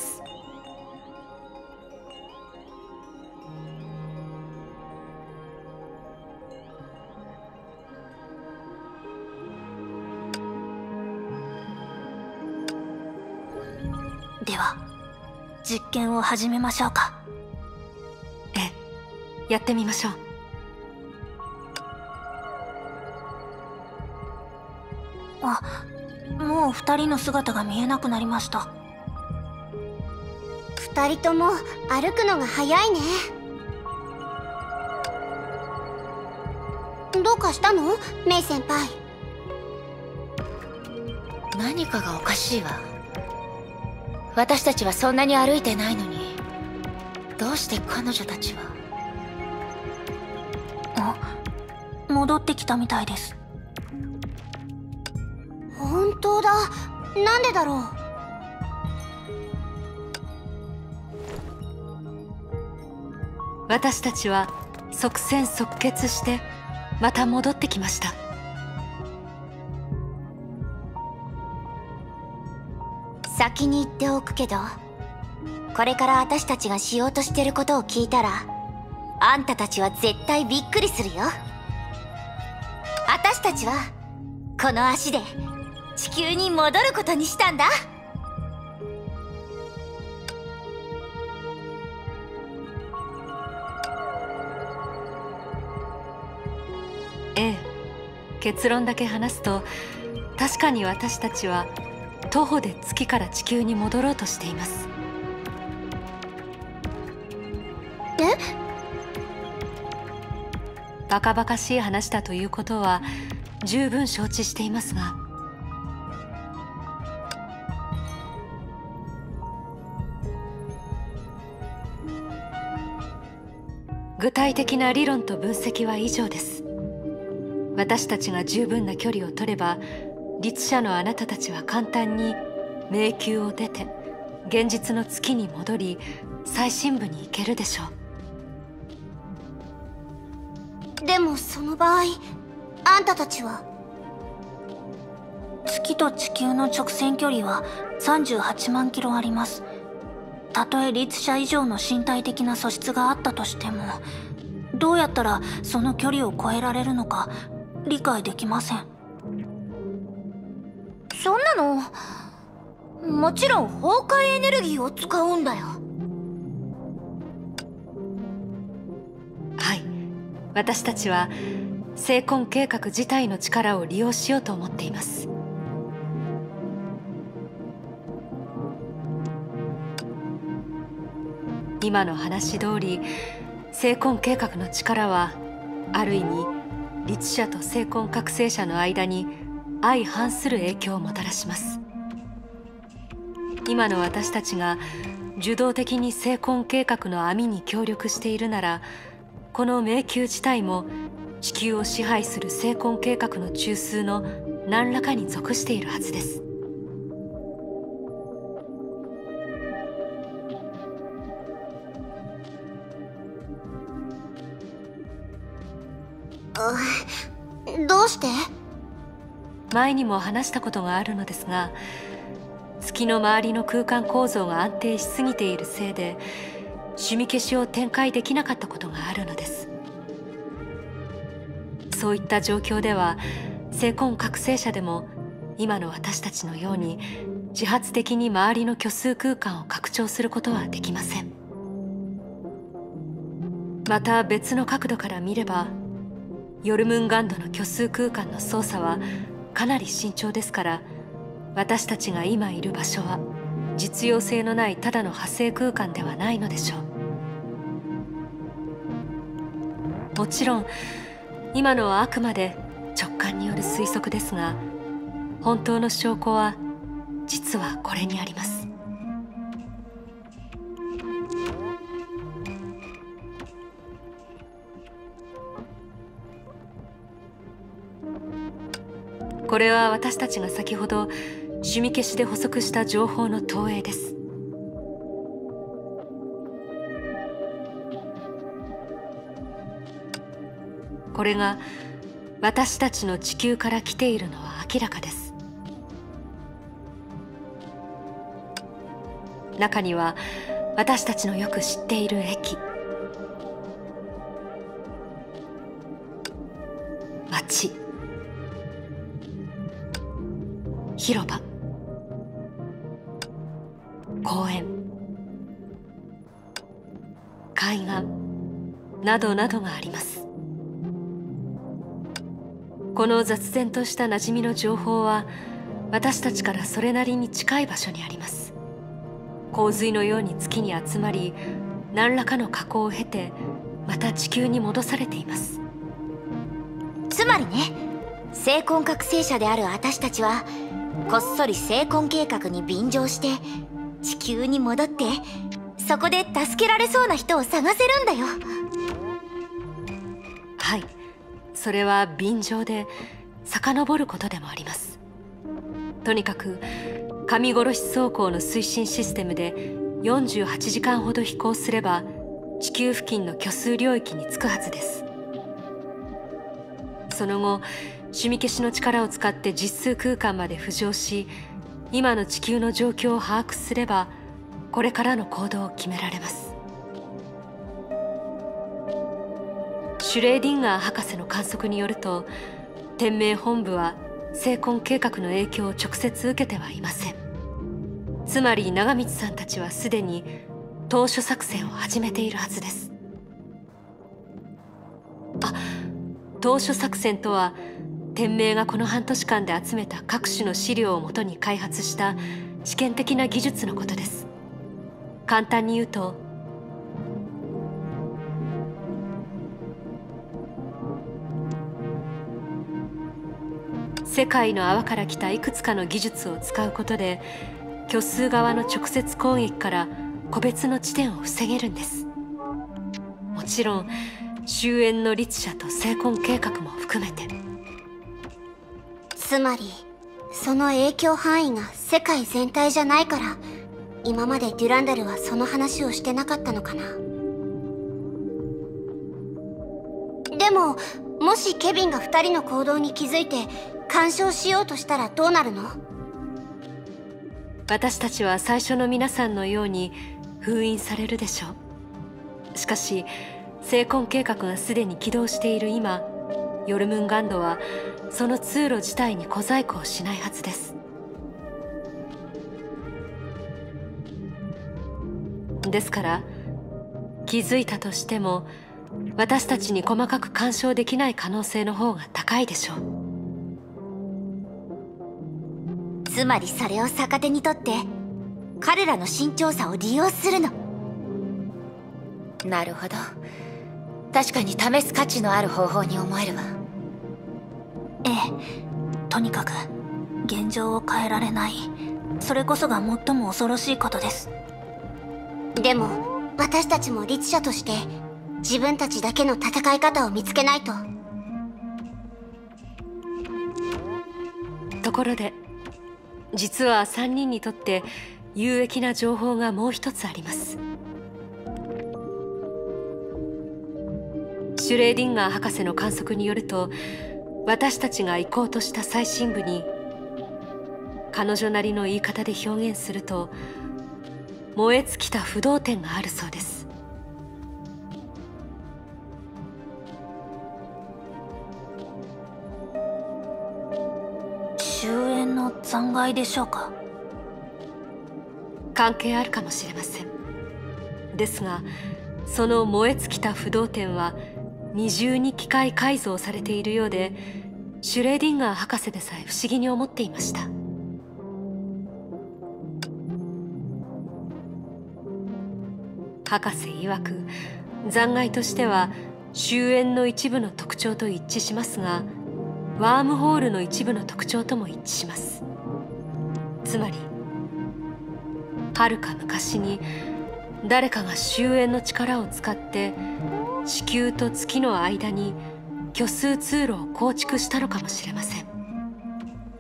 では実験を始めましょうか。 ええ、やってみましょう。 あ、もう2人の姿が見えなくなりました。 2人とも歩くのが早いね。どうかしたの？メイ先輩。 何かがおかしいわ。私たちはそんなに歩いてないのに、どうして彼女たちは。 戻ってきたみたいです。 本当だ。なんでだろう。 私たちは即戦即決してまた戻ってきました。 先に言っておくけど、これから私たちがしようとしてることを聞いたら、あんたたちは絶対びっくりするよ。私たちはこの足で地球に戻ることにしたんだ。 ええ、結論だけ話すと、確かに私たちは徒歩で月から地球に戻ろうとしています。 え？ バカバカしい話だということは十分承知していますが、具体的な理論と分析は以上です。私たちが十分な距離を取れば、律者のあなたたちは簡単に迷宮を出て現実の月に戻り、最深部に行けるでしょう。 でもその場合、あんたたちは。 月と地球の直線距離は38万キロあります。たとえ律者以上の身体的な素質があったとしても、どうやったらその距離を超えられるのか理解できません。 そんなの、もちろん崩壊エネルギーを使うんだよ。 はい、私たちは聖魂計画自体の力を利用しようと思っています。今の話通り、聖魂計画の力はある意味律者と聖魂覚醒者の間に相反する影響をもたらします。今の私たちが受動的に聖魂計画の網に協力しているなら、この迷宮自体も地球を支配する聖魂計画の中枢の何らかに属しているはずです。 どうして？ 前にも話したことがあるのですが、月の周りの空間構造が安定しすぎているせいで趣味消しを展開できなかったことがあるのです。そういった状況では聖魂覚醒者でも今の私たちのように自発的に周りの虚数空間を拡張することはできません。また別の角度から見れば、ヨルムンガンドの虚数空間の操作はかなり慎重ですから、私たちが今いる場所は実用性のないただの派生空間ではないのでしょう。もちろん今のはあくまで直感による推測ですが、本当の証拠は実はこれにあります。 これは私たちが先ほど趣味消しで補足した情報の投影です。これが私たちの地球から来ているのは明らかです。中には私たちのよく知っている駅、街、広場、公園、海岸などなどがあります。この雑然とした馴染みの情報は私たちからそれなりに近い場所にあります。洪水のように月に集まり、何らかの加工を経てまた地球に戻されています。 つまりね、生婚覚醒者である私たちはこっそり生婚計画に便乗して地球に戻って、そこで助けられそうな人を探せるんだよ。 はい、それは便乗で遡ることでもあります。とにかく神殺し走行の推進システムで48時間ほど飛行すれば地球付近の虚数領域に着くはずです。その後、趣味消しの力を使って実数空間まで浮上し、今の地球の状況を把握すればこれからの行動を決められます。シュレーディンガー博士の観測によると、天命本部は生婚計画の影響を直接受けてはいません。つまり長光さんたちはすでに当初作戦を始めているはずです。当初作戦とは、天命がこの半年間で集めた各種の資料をもとに開発した試験的な技術のことです。簡単に言うと、世界の泡から来たいくつかの技術を使うことで、虚数側の直接攻撃から個別の地点を防げるんです。もちろん終焉の律者と生婚計画も含めて。 つまりその影響範囲が世界全体じゃないから、今までデュランダルはその話をしてなかったのかな。でももしケビンが2人の行動に気づいて干渉しようとしたらどうなるの？ 私たちは最初の皆さんのように封印されるでしょう。しかし生婚計画がすでに起動している今、ヨルムンガンドはその通路自体に小細工をしないはずです。ですから気づいたとしても私たちに細かく干渉できない可能性の方が高いでしょう。 つまりそれを逆手にとって彼らの慎重さを利用するの。 なるほど、確かに試す価値のある方法に思えるわ。 ええ、とにかく現状を変えられない、それこそが最も恐ろしいことです。 でも私たちも律者として自分たちだけの戦い方を見つけないと。 ところで実は3人にとって有益な情報がもう一つあります。シュレーディンガー博士の観測によると、私たちが行こうとした最深部に、彼女なりの言い方で表現すると燃え尽きた不動点があるそうです。 終焉の残骸でしょうか。 関係あるかもしれません。ですがその燃え尽きた不動点は二重に機械改造されているようで、シュレーディンガー博士でさえ不思議に思っていました。博士曰く、残骸としては終焉の一部の特徴と一致しますが、ワームホールの一部の特徴とも一致します。つまり遥か昔に誰かが終焉の力を使って地球と月の間に虚数通路を構築したのかもしれません。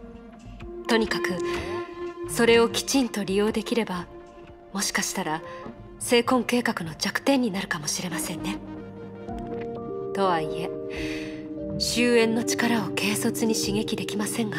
とにかくそれをきちんと利用できれば、もしかしたら聖婚計画の弱点になるかもしれませんね。とはいえ終焉の力を軽率に刺激できませんが、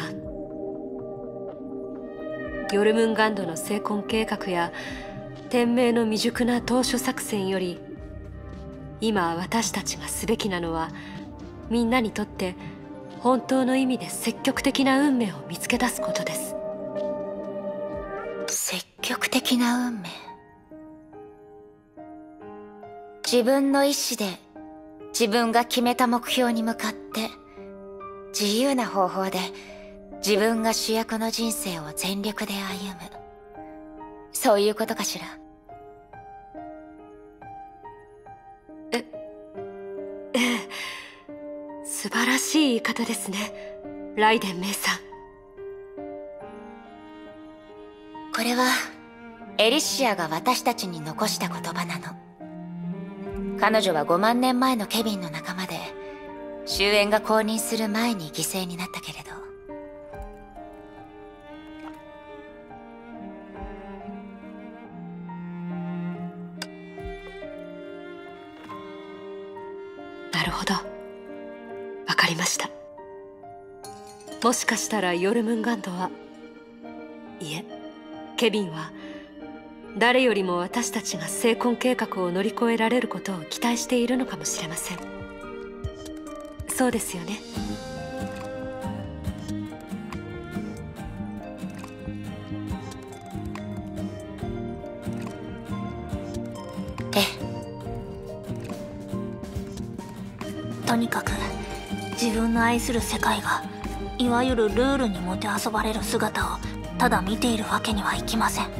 ヨルムンガンドの聖婚計画や天命の未熟な当初作戦より、今私たちがすべきなのは、みんなにとって本当の意味で積極的な運命を見つけ出すことです。 積極的な運命。自分の意志で自分が決めた目標に向かって自由な方法で自分が主役の人生を全力で歩む、そういうことかしら。 素晴らしい言い方ですね、ライデンメイさん。 これはエリシアが私たちに残した言葉なの。彼女は5万年前のケビンの仲間で、終焉が降臨する前に犠牲になったけれど、 なるほど、わかりました。もしかしたらヨルムンガンドは、いえ、ケビンは誰よりも私たちが聖婚計画を乗り越えられることを期待しているのかもしれません。そうですよね。 ええ。とにかく自分の愛する世界がいわゆるルールにもてあそばれる姿をただ見ているわけにはいきません。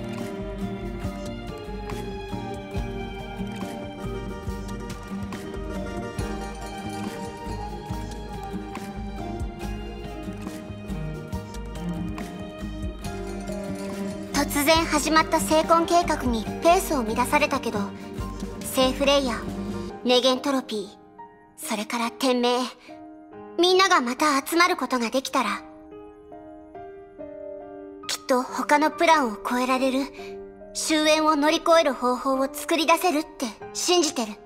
突然始まった聖婚計画にペースを乱されたけど、セーフレイヤー、ネゲントロピー、それから天命、みんながまた集まることができたら、きっと他のプランを超えられる、終焉を乗り越える方法を作り出せるって信じてる。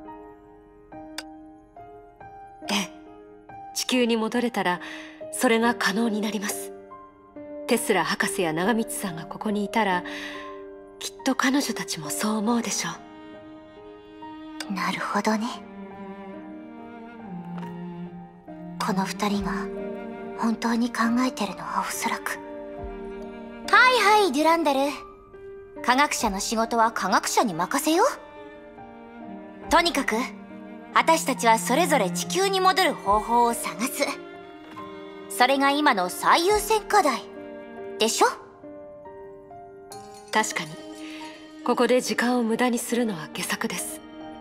ええ、地球に戻れたらそれが可能になります。テスラ博士や長光さんがここにいたら、きっと彼女たちもそう思うでしょう。 なるほどね。この二人が本当に考えてるのはおそらく。はいはい、デュランダル。科学者の仕事は科学者に任せよう。とにかく私たちはそれぞれ地球に戻る方法を探す。それが今の最優先課題でしょ。 確かにここで時間を無駄にするのは下策です。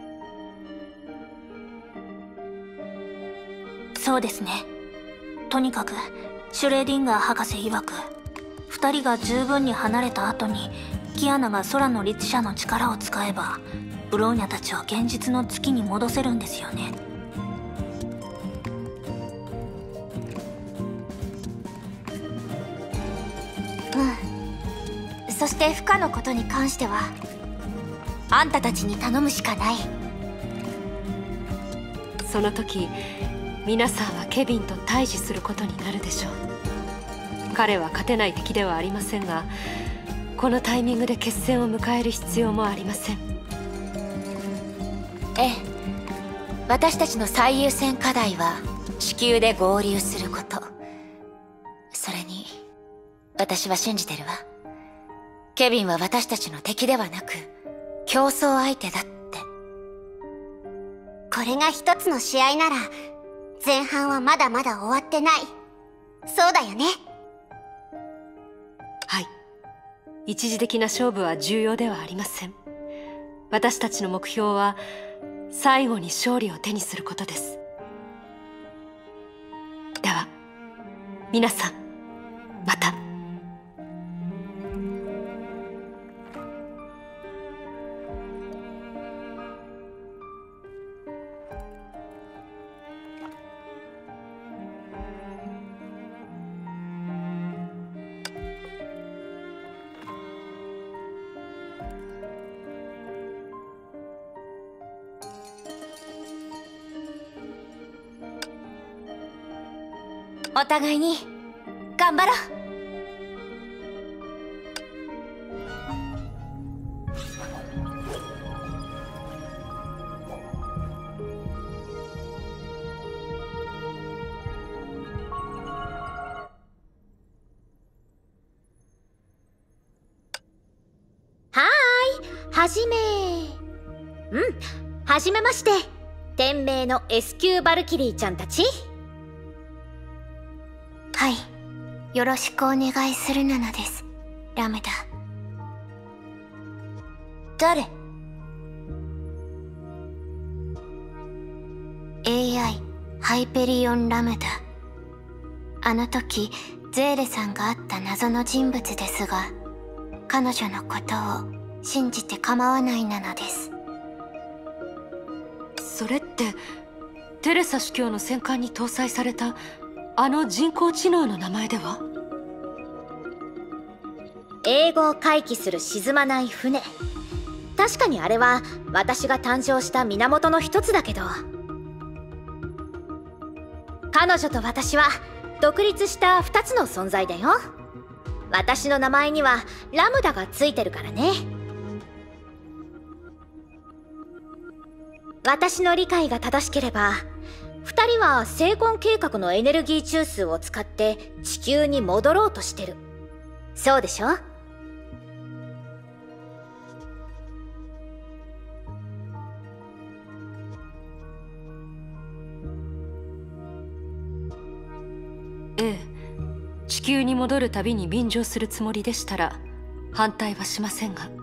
そうですね。とにかくシュレーディンガー博士曰く、2人が十分に離れた後にキアナが空の律者の力を使えば、ブローニャたちを現実の月に戻せるんですよね。 うん。そして不可のことに関してはあんたたちに頼むしかない。 その時皆さんはケビンと対峙することになるでしょう。彼は勝てない敵ではありませんが、このタイミングで決戦を迎える必要もありません。 ええ、私たちの最優先課題は地球で合流すること。それに私は信じてるわ。ケビンは私たちの敵ではなく競争相手だって。 これが一つの試合なら前半はまだまだ終わってない。そうだよね。 はい、一時的な勝負は重要ではありません。私たちの目標は最後に勝利を手にすることです。では皆さん、また。 お互いに頑張ろう。 はじめはじめまして。天命の S 級バルキリーちゃんたち。 はい、よろしくお願いするなのです、ラムダ。誰？ AI ハイペリオン・ラムダ。あの時ゼーレさんが会った謎の人物ですが、彼女のことを信じて構わないなのです。 それってテレサ司教の戦艦に搭載されたあの人工知能の名前では？ 英語を回帰する沈まない船。確かにあれは私が誕生した源の一つだけど、彼女と私は独立した2つの存在だよ。私の名前にはラムダがついてるからね。私の理解が正しければ、2人は聖魂計画のエネルギー中枢を使って地球に戻ろうとしてる。そうでしょ？ ええ、地球に戻るたびに便乗するつもりでしたら反対はしませんが。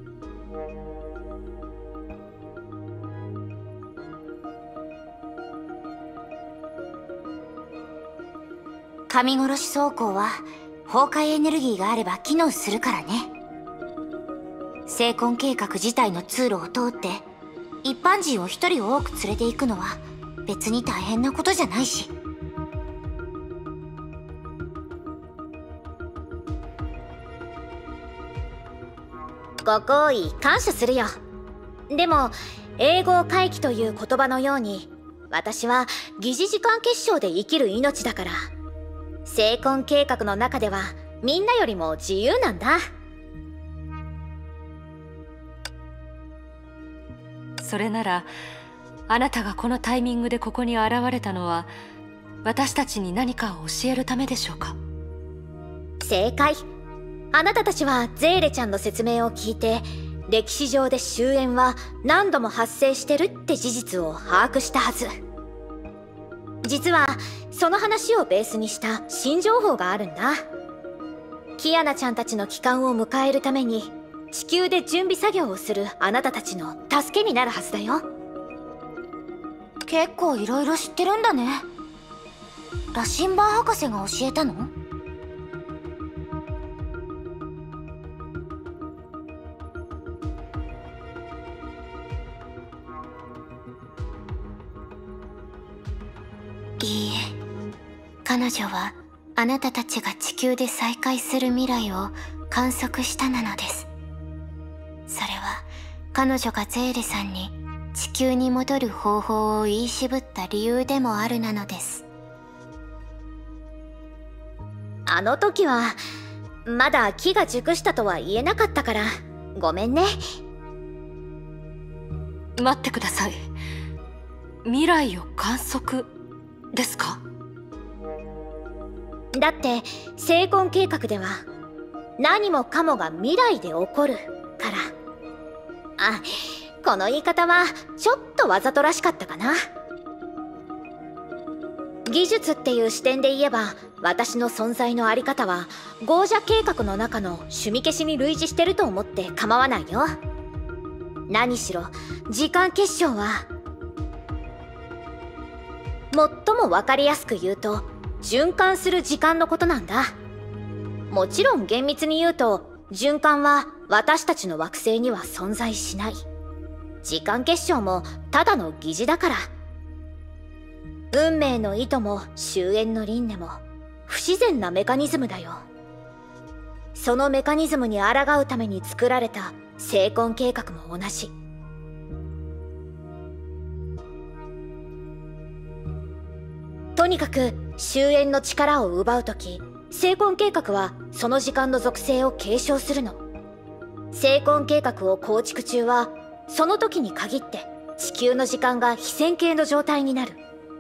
神殺し装甲は崩壊エネルギーがあれば機能するからね。聖魂計画自体の通路を通って一般人を一人多く連れて行くのは別に大変なことじゃないし。 ご好意感謝するよ。でも英語回帰という言葉のように、私は疑似時間結晶で生きる命だから、聖魂計画の中ではみんなよりも自由なんだ。 それならあなたがこのタイミングでここに現れたのは私たちに何かを教えるためでしょうか？ 正解。あなたたちはゼーレちゃんの説明を聞いて、歴史上で終焉は何度も発生してるって事実を把握したはず。実はその話をベースにした新情報があるんだ。キアナちゃんたちの帰還を迎えるために地球で準備作業をするあなたたちの助けになるはずだよ。 結構いろいろ知ってるんだね。ラシンバー博士が教えたの？いいえ、彼女はあなたたちが地球で再会する未来を観測したなのです。それは彼女がゼーレさんに地球に戻る方法を言い渋った理由でもあるなのです。 あの時はまだ木が熟したとは言えなかったからごめんね。 待ってください。未来を観測ですか？ だって聖魂計画では何もかもが未来で起こるから。あ、この言い方はちょっとわざとらしかったかな。技術っていう視点で言えば、私の存在のあり方はゴージャ計画の中の趣味消しに類似してると思って構わないよ。何しろ時間結晶は最も分かりやすく言うと循環する時間のことなんだ。もちろん厳密に言うと循環は私たちの惑星には存在しない。時間結晶もただの疑似だから。運命の糸も終焉の輪廻も不自然なメカニズムだよ。そのメカニズムに抗うために作られた聖魂計画も同じ。とにかく終焉の力を奪うとき、聖魂計画はその時間の属性を継承するの。聖魂計画を構築中は、その時に限って地球の時間が非線形の状態になる。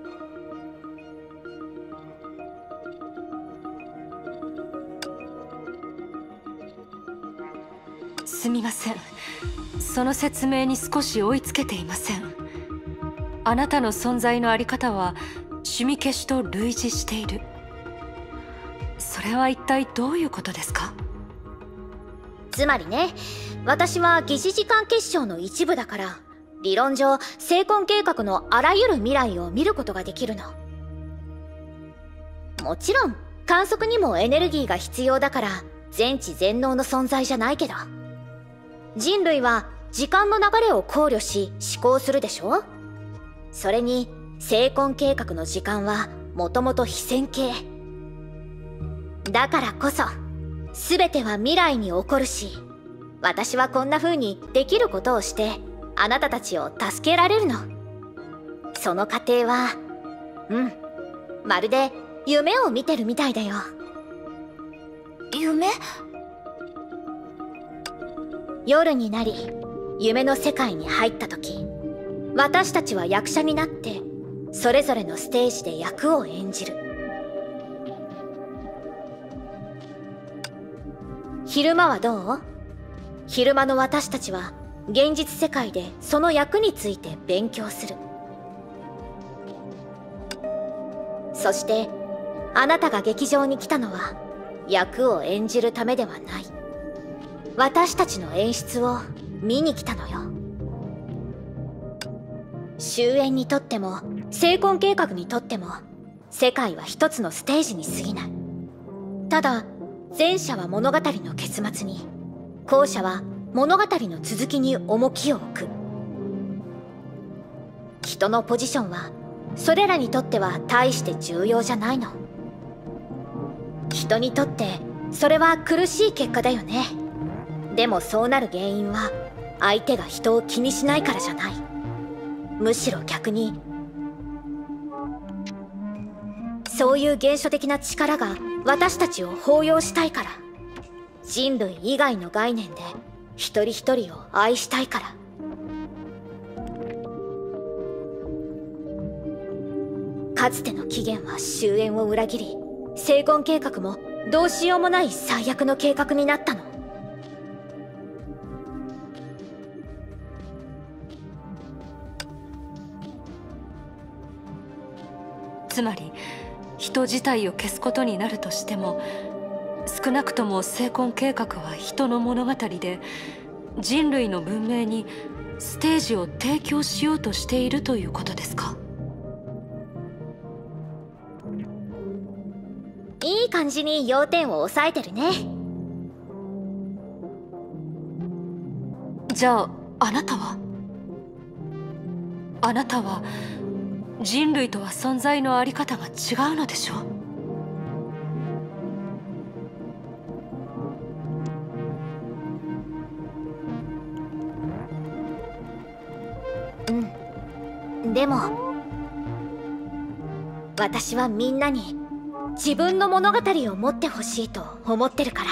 すみません。その説明に少し追いつけていません。あなたの存在のあり方は趣味消しと類似している。それは一体どういうことですか？ つまりね、私は疑似時間結晶の一部だから、理論上聖魂計画のあらゆる未来を見ることができるの。もちろん観測にもエネルギーが必要だから全知全能の存在じゃないけど、人類は時間の流れを考慮し思考するでしょ。それに聖魂計画の時間はもともと非線形だからこそ、全ては未来に起こるし、私はこんな風にできることをしてあなたたちを助けられるの。その過程はまるで夢を見てるみたいだよ。 夢？ 夜になり夢の世界に入った時、私たちは役者になってそれぞれのステージで役を演じる。昼間はどう？昼間の私たちは現実世界でその役について勉強する。そしてあなたが劇場に来たのは役を演じるためではない。私たちの演出を見に来たのよ。終焉にとっても聖魂計画にとっても世界は一つのステージに過ぎない。ただ前者は物語の結末に、後者は物語の続きに重きを置く。人のポジションはそれらにとっては大して重要じゃないの。人にとってそれは苦しい結果だよね。でもそうなる原因は相手が人を気にしないからじゃない。むしろ逆に、そういう原初的な力が私たちを包容したいから。人類以外の概念で一人一人を愛したいから。かつての起源は終焉を裏切り、聖魂計画もどうしようもない最悪の計画になったの。 つまり人自体を消すことになるとしても、少なくとも聖魂計画は人の物語で、人類の文明にステージを提供しようとしているということですか？ いい感じに要点を押さえてるね。 じゃああなたは人類とは存在のあり方が違うのでしょう？ でも私はみんなに自分の物語を持ってほしいと思ってるから。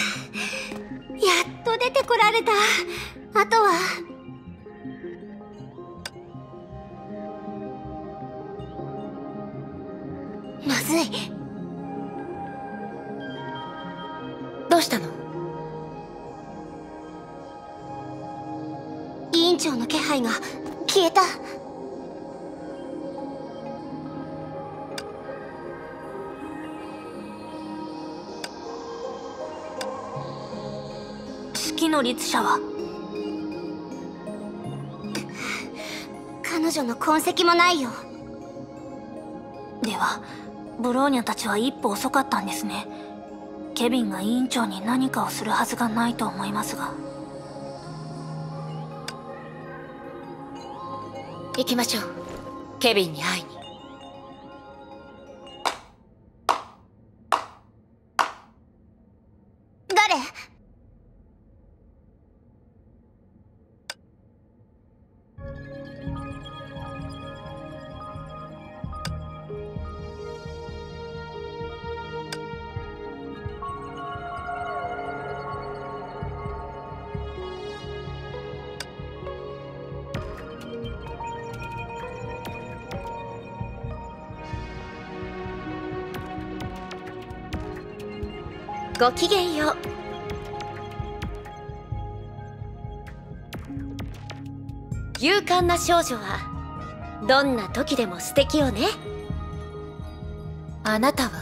やっと出てこられた。あとはまずい。 どうしたの？ 委員長の気配が消えた。 月の律者は？ 彼女の痕跡もないよ。 ではブローニャたちは一歩遅かったんですね。ケビンが委員長に何かをするはずがないと思いますが。 行きましょう。ケビンに会いに。 誰？ ごきげんよう。勇敢な少女はどんな時でも素敵よね。あなたは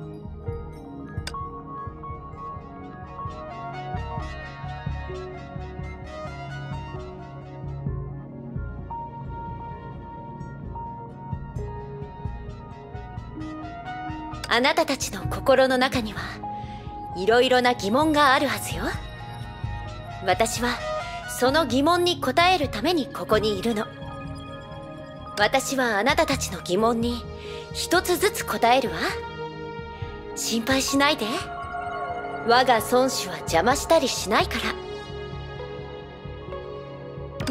あなたたちの心の中にはいろいろな疑問があるはずよ。私はその疑問に答えるためにここにいるの。私はあなたたちの疑問に一つずつ答えるわ。心配しないで。我が孫子は邪魔したりしないから。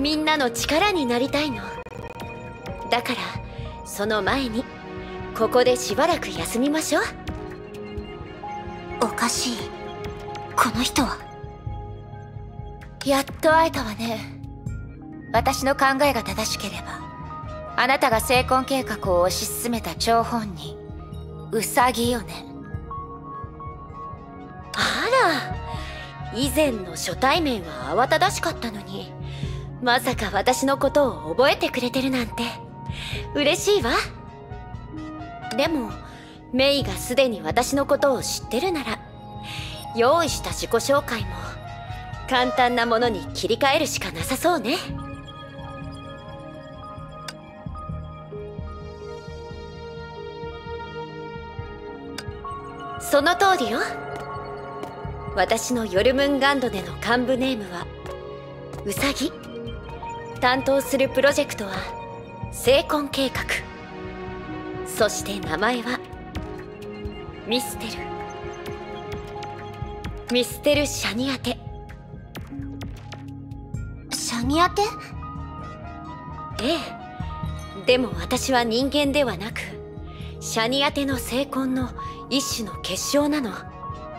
みんなの力になりたいの。だからその前にここでしばらく休みましょう。 おかしい。この人は。 やっと会えたわね。私の考えが正しければあなたが成婚計画を推し進めた張本人ウサギよね。あら、以前の初対面は慌ただしかったのにまさか私のことを覚えてくれてるなんて嬉しいわ。でもメイがすでに私のことを知ってるなら用意した自己紹介も簡単なものに切り替えるしかなさそうね。その通りよ。私のヨルムンガンドでの幹部ネームはウサギ。担当するプロジェクトは成婚計画。そして名前はミステル。ミステル・シャニアテ。 シャニアテ？ ええ。でも私は人間ではなくシャニアテの成婚の一種の結晶なの。あ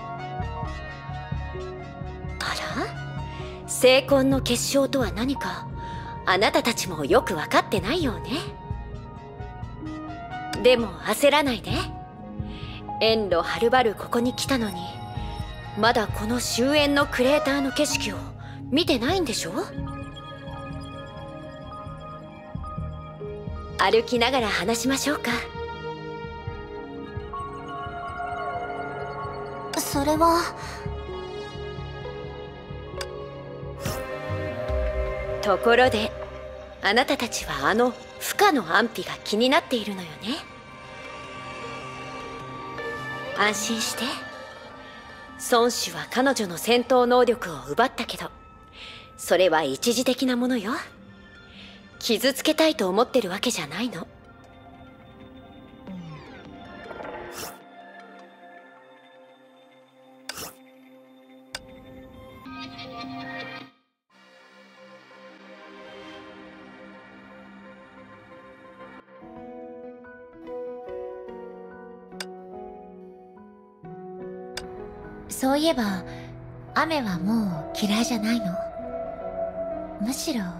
ら？成婚の結晶とは何かあなたたちもよく分かってないようね。でも焦らないで。遠路はるばるここに来たのにまだこの終焉のクレーターの景色を見てないんでしょ？歩きながら話しましょうか。 それは。 ところであなたたちはあのフカの安否が気になっているのよね。安心して。孫子は彼女の戦闘能力を奪ったけどそれは一時的なものよ。傷つけたいと思ってるわけじゃないの。 そういえば雨はもう嫌いじゃないの？むしろ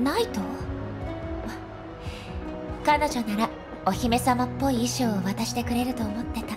ナイト？彼女ならお姫様っぽい衣装を渡してくれると思ってた。